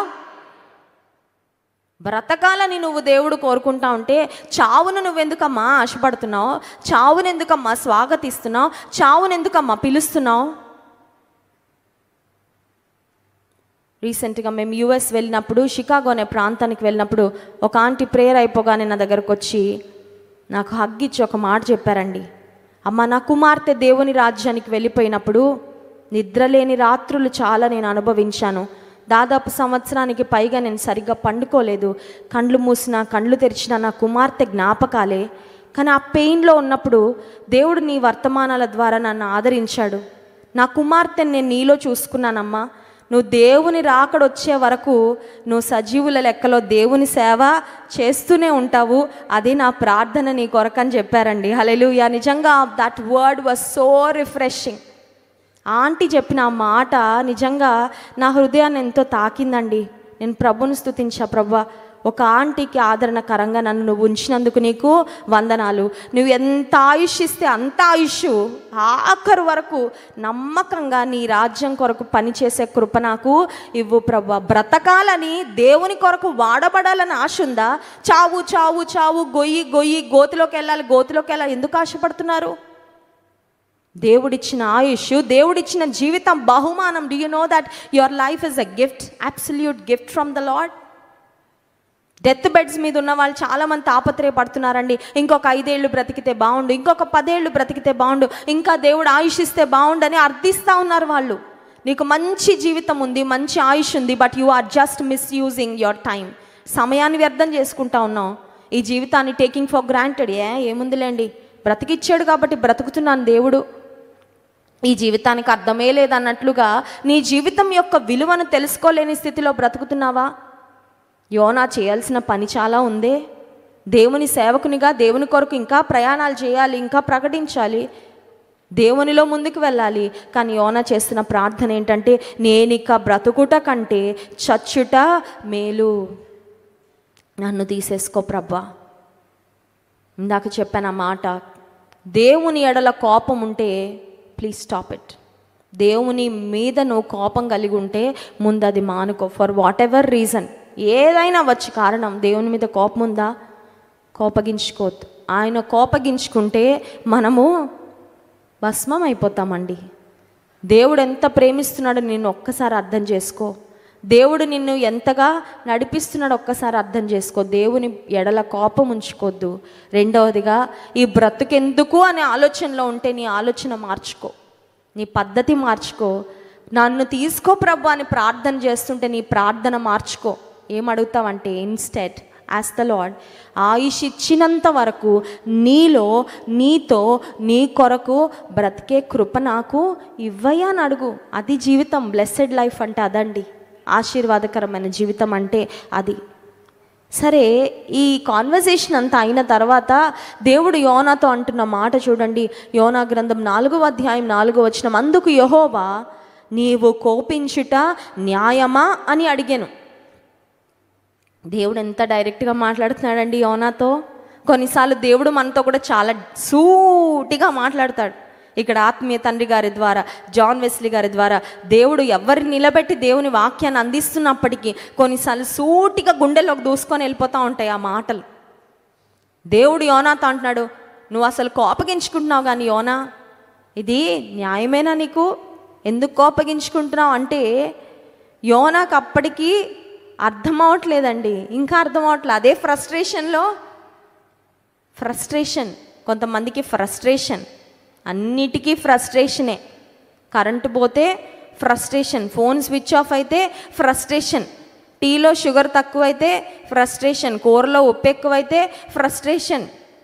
S1: బ్రతకాలని నువ్వు దేవుడు కోరుకుంటా ఉంటే చావును నువ్వెందుకమ్మా ఆశపడుతున్నావు? చావును ఎందుకమ్మా స్వాగతిస్తున్నావు? చావును ఎందుకమ్మా పిలుస్తున్నావు? రీసెంట్గా మేము యూఎస్ వెళ్ళినప్పుడు, షికాగో అనే ప్రాంతానికి వెళ్ళినప్పుడు ఒక ఆంటీ ప్రేయర్ అయిపోగానే నా దగ్గరకు వచ్చి నాకు హగ్ ఇచ్చి ఒక మాట చెప్పారండి. అమ్మ, నా కుమార్తె దేవుని రాజ్యానికి వెళ్ళిపోయినప్పుడు నిద్రలేని రాత్రులు చాలా నేను అనుభవించాను. దాదాపు సంవత్సరానికి పైగా నేను సరిగ్గా పండుకోలేదు. కండ్లు మూసినా కండ్లు తెరిచినా నా కుమార్తె జ్ఞాపకాలే. కానీ ఆ పెయిన్లో ఉన్నప్పుడు దేవుడు నీ వర్తమానాల ద్వారా నన్ను ఆదరించాడు. నా కుమార్తెని నేను నీలో చూసుకున్నానమ్మా. నువ్వు దేవుని రాకడొచ్చే వరకు నువ్వు సజీవుల లెక్కలో దేవుని సేవ చేస్తూనే ఉంటావు. అది నా ప్రార్థన నీ కొరకని చెప్పారండి. హల్లెలూయా. నిజంగా that word was so refreshing. Aunty చెప్పిన ఆ మాట నిజంగా నా హృదయాన్ని ఎంతో తాకిందండి. నేను ప్రభుని స్తుతించా. ప్రభా, ఒక ఆంటీకి ఆదరణకరంగా నన్ను నువ్వు ఉంచినందుకు నీకు వందనాలు. నువ్వు ఎంత ఆయుష్ ఇస్తే అంత ఆయుష్ ఆఖరు వరకు నమ్మకంగా నీ రాజ్యం కొరకు పనిచేసే కృప నాకు ఇవ్వు ప్రభా. బ్రతకాలని, దేవుని కొరకు వాడబడాలని ఆశ ఉందా? చావు చావు చావు, గొయ్యి గొయ్యి, గోతిలోకి వెళ్ళాలి గోతిలోకి వెళ్ళాలి ఎందుకు ఆశపడుతున్నారు? దేవుడిచ్చిన ఆయుష్, దేవుడిచ్చిన జీవితం బహుమానం. Do you know that your life is a gift, absolute gift from the Lord. Death beds మీద ఉన్న వాళ్ళు చాలామంది తాపత్రయపడుతున్నారండి. ఇంకొక ఐదేళ్ళు బ్రతికితే బాగుండు, ఇంకొక పదేళ్ళు బ్రతికితే బాగుండు, ఇంకా దేవుడు ఆయుష్ ఇస్తే బాగుండు అని అర్థిస్తూ ఉన్నారు వాళ్ళు. నీకు మంచి జీవితం ఉంది, మంచి ఆయుష్ ఉంది, but you are just misusing your time. సమయాన్ని వ్యర్థం చేసుకుంటా ఉన్నావు. ఈ జీవితాన్ని టేకింగ్ ఫర్ గ్రాంటెడ్. ఏ ఏముందిలేండి, బ్రతికిచ్చాడు కాబట్టి బ్రతుకుతున్నాను దేవుడు, ఈ జీవితానికి అర్థమే లేదన్నట్లుగా నీ జీవితం యొక్క విలువను తెలుసుకోలేని స్థితిలో బ్రతుకుతున్నావా? యోనా చేయాల్సిన పని చాలా ఉందే. దేవుని సేవకునిగా దేవుని కొరకు ఇంకా ప్రయాణాలు చేయాలి, ఇంకా ప్రకటించాలి. దేవునిలో ముందుకు వెళ్ళాలి. కానీ యోనా చేస్తున్న ప్రార్థన ఏంటంటే, నేనిక బ్రతుకుట కంటే చచ్చుట మేలు, నన్ను తీసేసుకో ప్రభా. ఇందాక చెప్పాను ఆ మాట, దేవుని ఎడల కోపం ఉంటే ప్లీజ్ స్టాప్ ఇట్. దేవుని మీద నువ్వు కోపం కలిగి ఉంటే ముందు అది మానుకో. ఫర్ వాట్ ఎవర్ రీజన్, ఏదైనా వచ్చి కారణం, దేవుని మీద కోపం ఉందా, కోపగించుకోవద్దు. ఆయన కోపగించుకుంటే మనము భస్మం అయిపోతామండి. దేవుడు ఎంత ప్రేమిస్తున్నాడో నిన్ను ఒక్కసారి అర్థం చేసుకో. దేవుడు నిన్ను ఎంతగా నడిపిస్తున్నాడో ఒక్కసారి అర్థం చేసుకో. దేవుని ఎడల కోపం ఉంచుకోవద్దు. రెండవదిగా, ఈ బ్రతుకెందుకు అనే ఆలోచనలో ఉంటే నీ ఆలోచన మార్చుకో, నీ పద్ధతి మార్చుకో. నన్ను తీసుకో ప్రభు అని ప్రార్థన చేస్తుంటే నీ ప్రార్థన మార్చుకో. ఏమడుగుతావంటే, ఇన్స్టెడ్ యాజ్ ద లార్డ్, ఆయుష్ ఇచ్చినంత వరకు నీలో నీతో నీ కొరకు బ్రతికే కృప నాకు ఇవ్వయ్యా అని అడుగు. అది జీవితం. బ్లెస్సెడ్ లైఫ్ అంటే అదండి. ఆశీర్వాదకరమైన జీవితం అంటే అది. సరే, ఈ కాన్వర్సేషన్ అంతా అయిన తర్వాత దేవుడు యోనాతో అంటున్న మాట చూడండి. యోనా గ్రంథం నాలుగవ అధ్యాయం నాలుగో వచనం, అందుకు యెహోవా నీవు కోపించుట న్యాయమా అని అడిగాను. దేవుడు ఎంత డైరెక్ట్గా మాట్లాడుతున్నాడండి యోనాతో. కొన్నిసార్లు దేవుడు మనతో కూడా చాలా సూటిగా మాట్లాడతాడు. ఇక్కడ ఆత్మీయ తండ్రి గారి ద్వారా, జాన్ వెస్లీ గారి ద్వారా దేవుడు ఎవరిని నిలబెట్టి దేవుని వాక్యాన్ని అందిస్తున్నప్పటికీ కొన్నిసార్లు సూటిగా గుండెలోకి దూసుకొని వెళ్ళిపోతూ ఉంటాయి ఆ మాటలు. దేవుడు యోనాతో అంటున్నాడు, నువ్వు అసలు కోపగించుకుంటున్నావు కానీ యోనా, ఇది న్యాయమేనా నీకు? ఎందుకు కోపగించుకుంటున్నావు అంటే, యోనాకు అప్పటికీ అర్థం అవట్లేదండి, ఇంకా అర్థం అవట్లేదు. అదే ఫ్రస్ట్రేషన్లో ఫ్రస్ట్రేషన్ కొంతమందికి ఫ్రస్ట్రేషన్, అన్నిటికీ ఫ్రస్ట్రేషనే. కరెంటు పోతే ఫ్రస్ట్రేషన్, ఫోన్ స్విచ్ ఆఫ్ అయితే ఫ్రస్ట్రేషన్, టీలో షుగర్ తక్కువైతే ఫ్రస్ట్రేషన్, కూరలో ఉప్పు ఎక్కువైతే ఫ్రస్ట్రేషన్,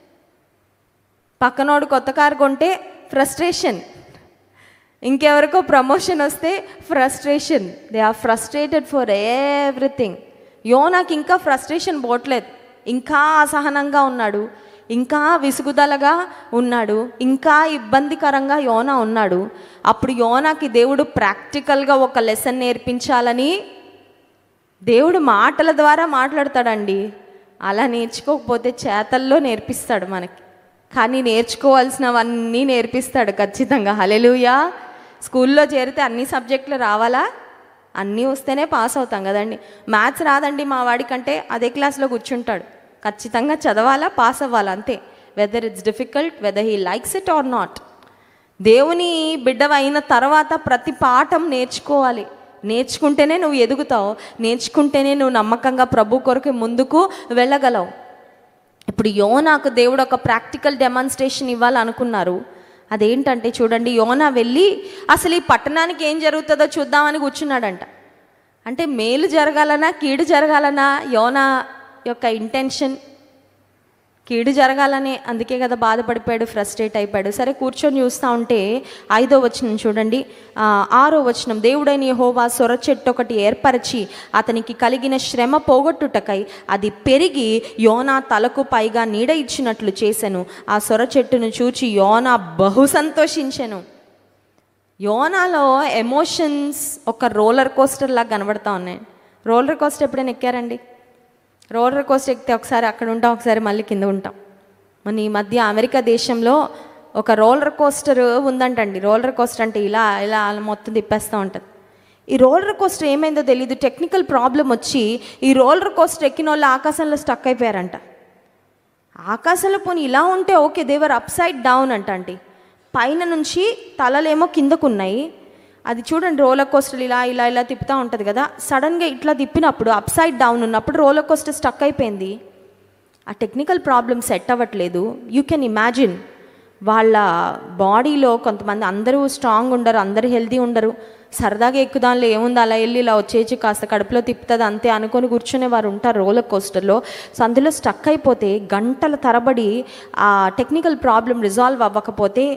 S1: పక్కనోడు కొత్త కారు కొంటే ఫ్రస్ట్రేషన్, ఇంకెవరికో ప్రమోషన్ వస్తే frustration. They are frustrated for everything. యోనాకి ఇంకా ఫ్రస్ట్రేషన్ పోవట్లేదు, ఇంకా అసహనంగా ఉన్నాడు, ఇంకా విసుగుదలగా ఉన్నాడు, ఇంకా ఇబ్బందికరంగా యోనా ఉన్నాడు. అప్పుడు యోనాకి దేవుడు ప్రాక్టికల్గా ఒక లెసన్ నేర్పించాలని దేవుడు మాటల ద్వారా మాట్లాడతాడండి. అలా నేర్చుకోకపోతే చేతల్లో నేర్పిస్తాడు మనకి, కానీ నేర్చుకోవాల్సినవన్నీ నేర్పిస్తాడు ఖచ్చితంగా. హల్లెలూయా. స్కూల్లో చేరితే అన్ని సబ్జెక్టులు రావాలా? అన్నీ వస్తేనే పాస్ అవుతాం కదండి. మ్యాథ్స్ రాదండి మా వాడికంటే అదే క్లాస్లో కూర్చుంటాడు, ఖచ్చితంగా చదవాలా, పాస్ అవ్వాలా, అంతే. Whether it's difficult, whether he likes it or not. దేవుని బిడ్డవైన తర్వాత ప్రతి పాఠం నేర్చుకోవాలి. నేర్చుకుంటేనే నువ్వు ఎదుగుతావు, నేర్చుకుంటేనే నువ్వు నమ్మకంగా ప్రభు కొరకు ముందుకు వెళ్ళగలవు. ఇప్పుడు యోనాకు దేవుడు ఒక ప్రాక్టికల్ డెమాన్స్ట్రేషన్ ఇవ్వాలనుకున్నారు. అదేంటంటే చూడండి, యోనా వెళ్ళి అసలు ఈ పట్టణానికి ఏం జరుగుతుందో చూద్దామని కూర్చున్నాడంట. అంటే మేలు జరగాలనా కీడు జరగాలనా? యోనా యొక్క ఇంటెన్షన్ కీడు జరగాలనే, అందుకే కదా బాధపడిపోయాడు, ఫ్రస్ట్రేట్ అయిపోయాడు. సరే కూర్చొని చూస్తూ ఉంటే ఐదో వచనం చూడండి, ఆరో వచనం, దేవుడైన యెహోవా సొర చెట్టు ఒకటి ఏర్పరిచి అతనికి కలిగిన శ్రమ పోగొట్టుటకై అది పెరిగి యోనా తలకు పైగా నీడ ఇచ్చినట్లు చేసెను. ఆ సొర చెట్టును చూచి యోనా బహు సంతోషించెను. యోనాలో ఎమోషన్స్ ఒక రోలర్ కోస్టర్ లాగా కనబడతా ఉన్నాయి. రోలర్ కోస్టర్ ఎప్పుడైనా ఎక్కారండి? రోలర్ కోస్టర్ ఎక్కితే ఒకసారి అక్కడ ఉంటాం, ఒకసారి మళ్ళీ కింద ఉంటాం. మన ఈ మధ్య అమెరికా దేశంలో ఒక రోలర్ కోస్టర్ ఉందంటండి. రోలర్ కోస్టర్ అంటే ఇలా ఇలా మొత్తం తిప్పేస్తూ ఉంటుంది. ఈ రోలర్ కోస్టర్ ఏమైందో తెలీదు, టెక్నికల్ ప్రాబ్లం వచ్చి ఈ రోలర్ కోస్టర్ ఎక్కిన వాళ్ళు ఆకాశంలో స్టక్ అయిపోయారంట. ఆకాశంలో పోనీ ఇలా ఉంటే okay, they were upside down అంట అండి. పైన నుంచి తలలేమో కిందకు ఉన్నాయి. అది చూడండి, రోలర్ కోస్టర్ ఇలా ఇలా ఇలా తిప్పుతూ ఉంటుంది కదా, సడన్గా ఇట్లా తిప్పినప్పుడు అప్ సైడ్ డౌన్ ఉన్నప్పుడు రోలర్ కోస్టర్ స్టక్ అయిపోయింది. ఆ టెక్నికల్ ప్రాబ్లమ్ సెట్ అవ్వట్లేదు. యూ కెన్ ఇమాజిన్ వాళ్ళ బాడీలో కొంతమంది, అందరూ స్ట్రాంగ్ ఉండరు, అందరూ హెల్తీ ఉండరు. సరదాగా ఎక్కుదానిలో ఏముంది, అలా వెళ్ళి ఇలా వచ్చేసి కాస్త కడుపులో తిప్పుతుంది అంతే అనుకొని కూర్చునే వారు ఉంటారు రోలర్ కోస్టర్లో. సో అందులో స్టక్ అయిపోతే గంటల తరబడి ఆ టెక్నికల్ ప్రాబ్లం రిజాల్వ్ అవ్వకపోతే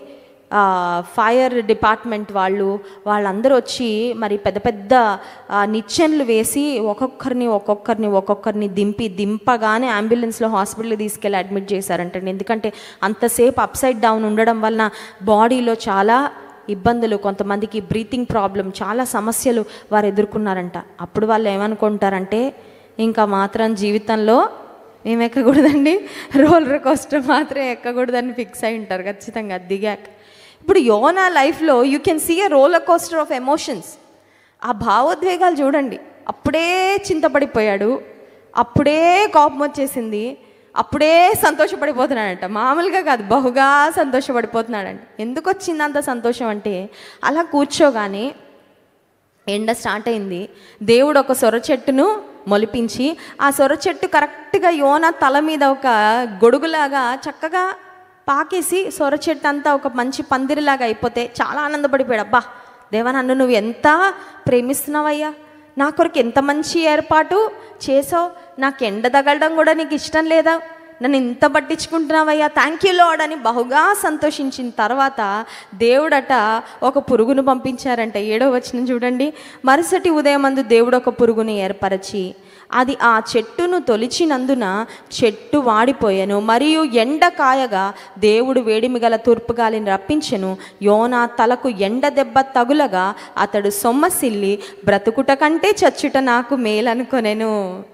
S1: ఫైర్ డిపార్ట్మెంట్ వాళ్ళు వాళ్ళందరూ వచ్చి మరి పెద్ద పెద్ద నిచ్చెనలు వేసి ఒక్కొక్కరిని ఒక్కొక్కరిని ఒక్కొక్కరిని దింపి దింపగానే అంబులెన్స్లో హాస్పిటల్కి తీసుకెళ్ళి అడ్మిట్ చేశారంటండి. ఎందుకంటే అంతసేపు అప్ సైడ్ డౌన్ ఉండడం వలన బాడీలో చాలా ఇబ్బందులు, కొంతమందికి బ్రీతింగ్ ప్రాబ్లం, చాలా సమస్యలు వారు ఎదుర్కొన్నారంట. అప్పుడు వాళ్ళు ఏమనుకుంటారంటే ఇంకా మాత్రం జీవితంలో మేము ఎక్కకూడదండి, రోలర్ కోస్టర్ మాత్రం ఎక్కకూడదని ఫిక్స్ అయి ఉంటారు ఖచ్చితంగా దిగాక. ఇప్పుడు యోనా లైఫ్లో you can see a roller coaster of emotions. ఆ భావోద్వేగాలు చూడండి. అప్పుడే చింతపడిపోయాడు, అప్పుడే కోపం వచ్చేసింది, అప్పుడే సంతోషపడిపోతున్నాడంట. మామూలుగా కాదు, బహుగా సంతోషపడిపోతున్నాడంట. ఎందుకు వచ్చింది అంత సంతోషం అంటే, అలా కూర్చోగానే ఎండ స్టార్ట్ అయింది. దేవుడు ఒక సొర చెట్టును మొలిపించి ఆ సొర చెట్టు కరెక్ట్గా యోనా తల మీద ఒక గొడుగులాగా చక్కగా పాకేసి సొర చెట్టు అంతా ఒక మంచి పందిరిలాగా అయిపోతే చాలా ఆనందపడిపోయాడు. అబ్బా దేవా, నన్ను నువ్వు ఎంత ప్రేమిస్తున్నావయ్యా, నా కొరకు ఎంత మంచి ఏర్పాటు చేసావు, నాకు ఎండ తగలడం కూడా నీకు ఇష్టం లేదా, నన్ను ఇంత పట్టించుకుంటున్నావయ్యా, థ్యాంక్ యూ లార్డ్ అని బహుగా సంతోషించిన తర్వాత దేవుడట ఒక పురుగును పంపించారంట. ఏడో వచనం చూడండి. మరుసటి ఉదయమందు దేవుడు ఒక పురుగుని ఏర్పరచి అది ఆ చెట్టును తొలిచినందున చెట్టు వాడిపోయాను, మరియు ఎండ కాయగా దేవుడు వేడిమి గల తూర్పు గాలిని రప్పించెను. యోనా తలకు ఎండ దెబ్బ తగులగా అతడు సొమ్మసిల్లి బ్రతుకుట కంటే చచ్చుట నాకు మేలనుకొనెను.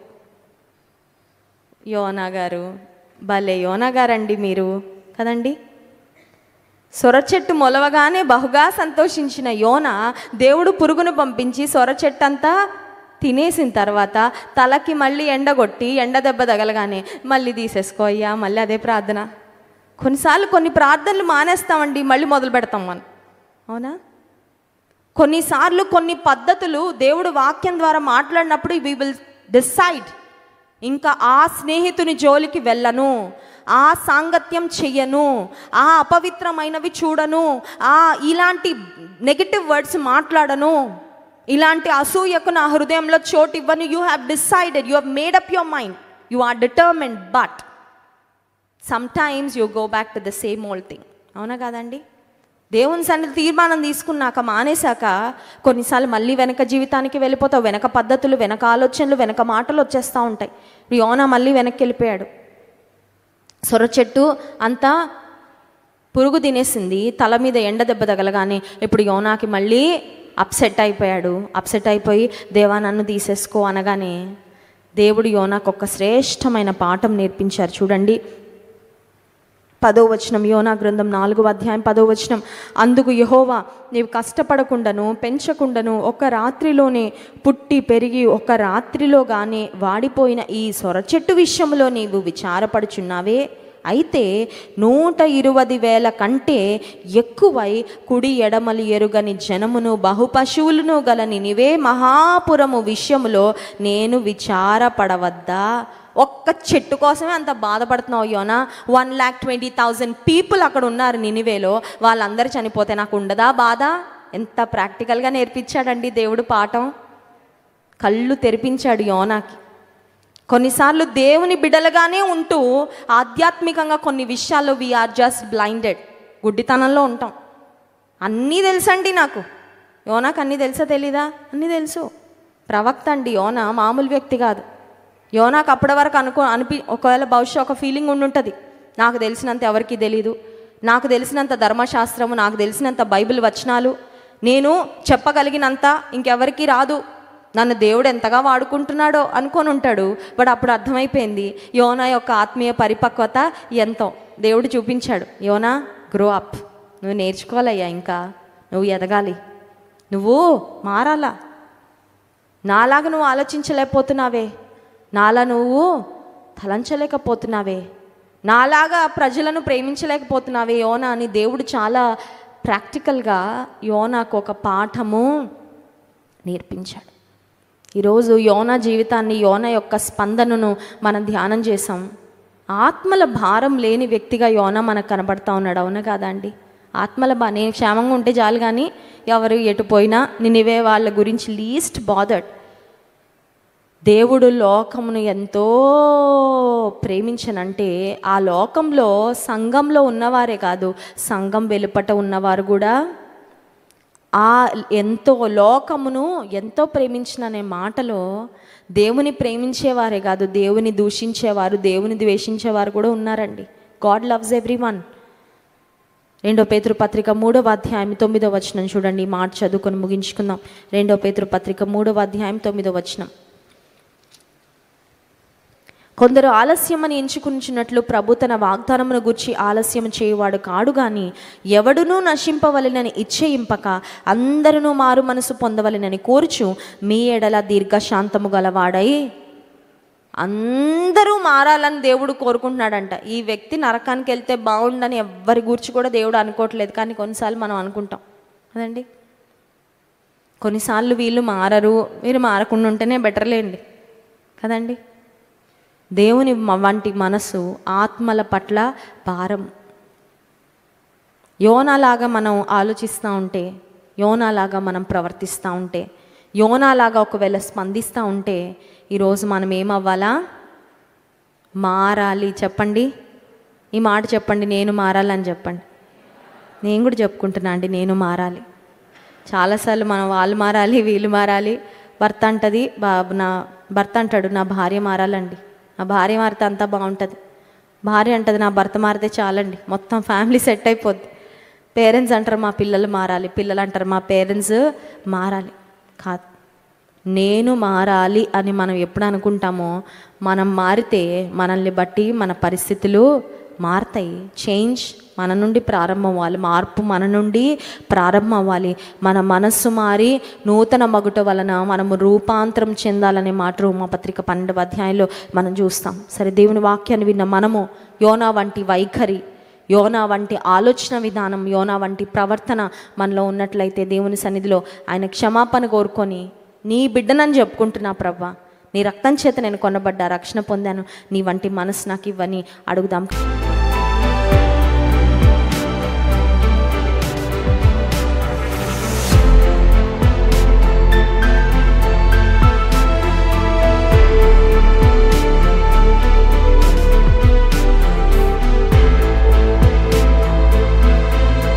S1: యోనా గారు భలే యోనా గారండి మీరు కదండి. సొర చెట్టు మొలవగానే బహుగా సంతోషించిన యోనా దేవుడు పురుగును పంపించి సొర చెట్టు అంతా తినేసిన తర్వాత తలకి మళ్ళీ ఎండగొట్టి ఎండ దెబ్బ తగలగానే మళ్ళీ తీసేసుకో అయ్యా, మళ్ళీ అదే ప్రార్థన. కొన్నిసార్లు కొన్ని ప్రార్థనలు మానేస్తామండి, మళ్ళీ మొదలు పెడతాం మనం, అవునా? కొన్నిసార్లు కొన్ని పద్ధతులు దేవుడు వాక్యం ద్వారా మాట్లాడినప్పుడు వి విల్ డిసైడ్ ఇంకా ఆ స్నేహితుని జోలికి వెళ్ళను, ఆ సాంగత్యం చెయ్యను, ఆ అపవిత్రమైనవి చూడను, ఆ ఇలాంటి నెగిటివ్ వర్డ్స్ మాట్లాడను, ఇలాంటి అసూయకు నా హృదయంలో చోటు ఇవ్వను. You have decided, you have made up your mind, you are determined, but sometimes you go back to the same old thing. అవునా కాదండి? దేవుని సన్నిధి తీర్మానం తీసుకున్నాక మానేశాక కొన్నిసార్లు మళ్ళీ వెనక జీవితానికి వెళ్ళిపోతావు. వెనక పద్ధతులు, వెనక ఆలోచనలు, వెనక మాటలు వచ్చేస్తూ ఉంటాయి. యోనా మళ్ళీ వెనక్కి వెళ్ళిపోయాడు. సొర చెట్టు అంతా పురుగు తినేసింది, తల మీద ఎండ దెబ్బ తగలగానే ఇప్పుడు యోనాకి మళ్ళీ అప్సెట్ అయిపోయాడు. అప్సెట్ అయిపోయి దేవా నన్ను తీసేసుకో అనగానే దేవుడు యోనాకు ఒక శ్రేష్టమైన పాఠం నేర్పించారు. చూడండి పదో వచనం, యోనా గ్రంథం నాలుగో అధ్యాయం పదో వచనం. అందుకు యెహోవా, నీవు కష్టపడకుండాను పెంచకుండాను ఒక రాత్రిలోనే పుట్టి పెరిగి ఒక రాత్రిలో గానే వాడిపోయిన ఈ సొర చెట్టు విషయంలో నీవు విచారపడుచున్నావే, అయితే నూట ఇరువై వేల కంటే ఎక్కువై కుడి ఎడమలు ఎరుగని జనమును బహు పశువులను గల నినివే మహాపురము విషయములో నేను విచారపడవద్దా? ఒక్క చెట్టు కోసమే అంత బాధపడుతున్నావు Jonah. One lakh twenty thousand people అక్కడ ఉన్నారు నినివేలో, వాళ్ళందరూ చనిపోతే నాకు ఉండదా బాధ? ఎంత ప్రాక్టికల్గా నేర్పించాడండి దేవుడు పాఠం. కళ్ళు తెరిపించాడు యోనాకి. కొన్నిసార్లు దేవుని బిడలుగానే ఉంటూ ఆధ్యాత్మికంగా కొన్ని విషయాల్లో వీఆర్ జస్ట్ బ్లైండెడ్, గుడ్డితనంలో ఉంటాం. అన్నీ తెలుసండి నాకు. యోనాకు అన్నీ తెలుసా తెలీదా? అన్నీ తెలుసు. ప్రవక్త అండి యోనా, మామూలు వ్యక్తి కాదు. యోనాకు అప్పటి వరకు అనుకో అనిపి ఒకవేళ బహుశా ఒక ఫీలింగ్ ఉండుంటుంది, నాకు తెలిసినంత ఎవరికి తెలీదు, నాకు తెలిసినంత ధర్మశాస్త్రము, నాకు తెలిసినంత బైబిల్ వచనాలు నేను చెప్పగలిగినంత ఇంకెవరికి రాదు, నన్ను దేవుడు ఎంతగా వాడుకుంటున్నాడో అనుకొని ఉంటాడు. బట్ అప్పుడు అర్థమైపోయింది యోనా యొక్క ఆత్మీయ పరిపక్వత ఎంతో. దేవుడు చూపించాడు, యోనా గ్రో అప్, నువ్వు నేర్చుకోవాలయ్యా, ఇంకా నువ్వు ఎదగాలి, నువ్వు మారాలా, నాలాగా నువ్వు ఆలోచించలేకపోతున్నావే, నాలా నువ్వు తలంచలేకపోతున్నావే, నాలాగా ప్రజలను ప్రేమించలేకపోతున్నావే యోనా అని దేవుడు చాలా ప్రాక్టికల్గా యోనాకు ఒక పాఠము నేర్పించాడు. ఈరోజు యోనా జీవితాన్ని, యోనా యొక్క స్పందనను మనం ధ్యానం చేసాం. ఆత్మల భారం లేని వ్యక్తిగా యోనా మనకు కనబడతా ఉన్నాడు. అవునా కాదా అండి? ఆత్మల బా నేను క్షేమంగా ఉంటే చాలు, కానీ ఎవరు ఎటు పోయినా నినివే వాళ్ళ గురించి లీస్ట్ బాదర్డ్. దేవుడు లోకమును ఎంతో ప్రేమించనంటే ఆ లోకంలో సంఘంలో ఉన్నవారే కాదు, సంఘం వెలుపట ఉన్నవారు కూడా ఆ ఎంతో లోకమును ఎంతో ప్రేమించిన అనే మాటలో దేవుని ప్రేమించేవారే కాదు, దేవుని దూషించేవారు, దేవుని ద్వేషించేవారు కూడా ఉన్నారండి. God loves everyone. రెండో పేతురు పత్రిక మూడవ అధ్యాయం తొమ్మిదో వచనం చూడండి. మాట చదువుకొని ముగించుకుందాం. రెండో పేతురు పత్రిక మూడవ అధ్యాయం తొమ్మిదో వచనం. కొందరు ఆలస్యమని ఎంచుకున్నట్లు ప్రభు తన వాగ్దానమును గూర్చి ఆలస్యం చేయువాడు కాడు గాని ఎవడునూ నశింపవలెనని ఇచ్ఛయింపక అందరూ మారు మనసు పొందవలెనని కోరుచు మీ ఎడల దీర్ఘశాంతము గలవాడై. అందరూ మారాలని దేవుడు కోరుకుంటున్నాడంట. ఈ వ్యక్తి నరకానికి వెళ్తే బాగుండని ఎవ్వరి గురించి కూడా దేవుడు అనుకోవట్లేదు, కానీ కొన్నిసార్లు మనం అనుకుంటాం కదండి. కొన్నిసార్లు వీళ్ళు మారరు, వీరు మారకుండా ఉంటేనే బెటర్లేండి కదండి. దేవుని వంటి మనసు ఆత్మల పట్ల భారం. యోనాలాగా మనం ఆలోచిస్తూ ఉంటే, యోనాలాగా మనం ప్రవర్తిస్తూ ఉంటే, యోనాలాగా ఒకవేళ స్పందిస్తూ ఉంటే ఈరోజు మనం ఏమవ్వాలా? మారాలి. చెప్పండి, ఈ మాట చెప్పండి, నేను మారాలని చెప్పండి. నేను కూడా చెప్పుకుంటున్నా అండి, నేను మారాలి. చాలాసార్లు మనం వాళ్ళు మారాలి, వీళ్ళు మారాలి. భర్త అంటది, బాబు నా భర్త అంటాడు నా భార్య మారాలండి, నా భార్య మారితే అంతా బాగుంటుంది. భార్య అంటది నా భర్త మారితే చాలండి, మొత్తం ఫ్యామిలీ సెట్ అయిపోద్ది. పేరెంట్స్ అంటారు మా పిల్లలు మారాలి, పిల్లలు అంటారు మా పేరెంట్స్ మారాలి. కాదు, నేను మారాలి అని మనం ఎప్పుడు అనుకుంటామో మనం మారితే మనల్ని బట్టి మన పరిస్థితులు మారుతాయి. చేంజ్ మన నుండి ప్రారంభం అవ్వాలి, మార్పు మన నుండి ప్రారంభం అవ్వాలి. మన మనస్సు మారి నూతన మగుట వలన మనము రూపాంతరం చెందాలనే మాట రోమాపత్రిక పన్నెండవ అధ్యాయంలో మనం చూస్తాం. సరే, దేవుని వాక్యాన్ని విన్న మనము యోనా వంటి వైఖరి, యోనా వంటి ఆలోచన విధానం, యోనా వంటి ప్రవర్తన మనలో ఉన్నట్లయితే దేవుని సన్నిధిలో ఆయన క్షమాపణ కోరుకొని, నీ బిడ్డనని చెప్పుకుంటున్నా ప్రభా, నీ రక్తం చేత నేను కొనబడ్డా, రక్షణ పొందాను, నీ వంటి మనసు నాకు ఇవ్వని అడుగుదాం.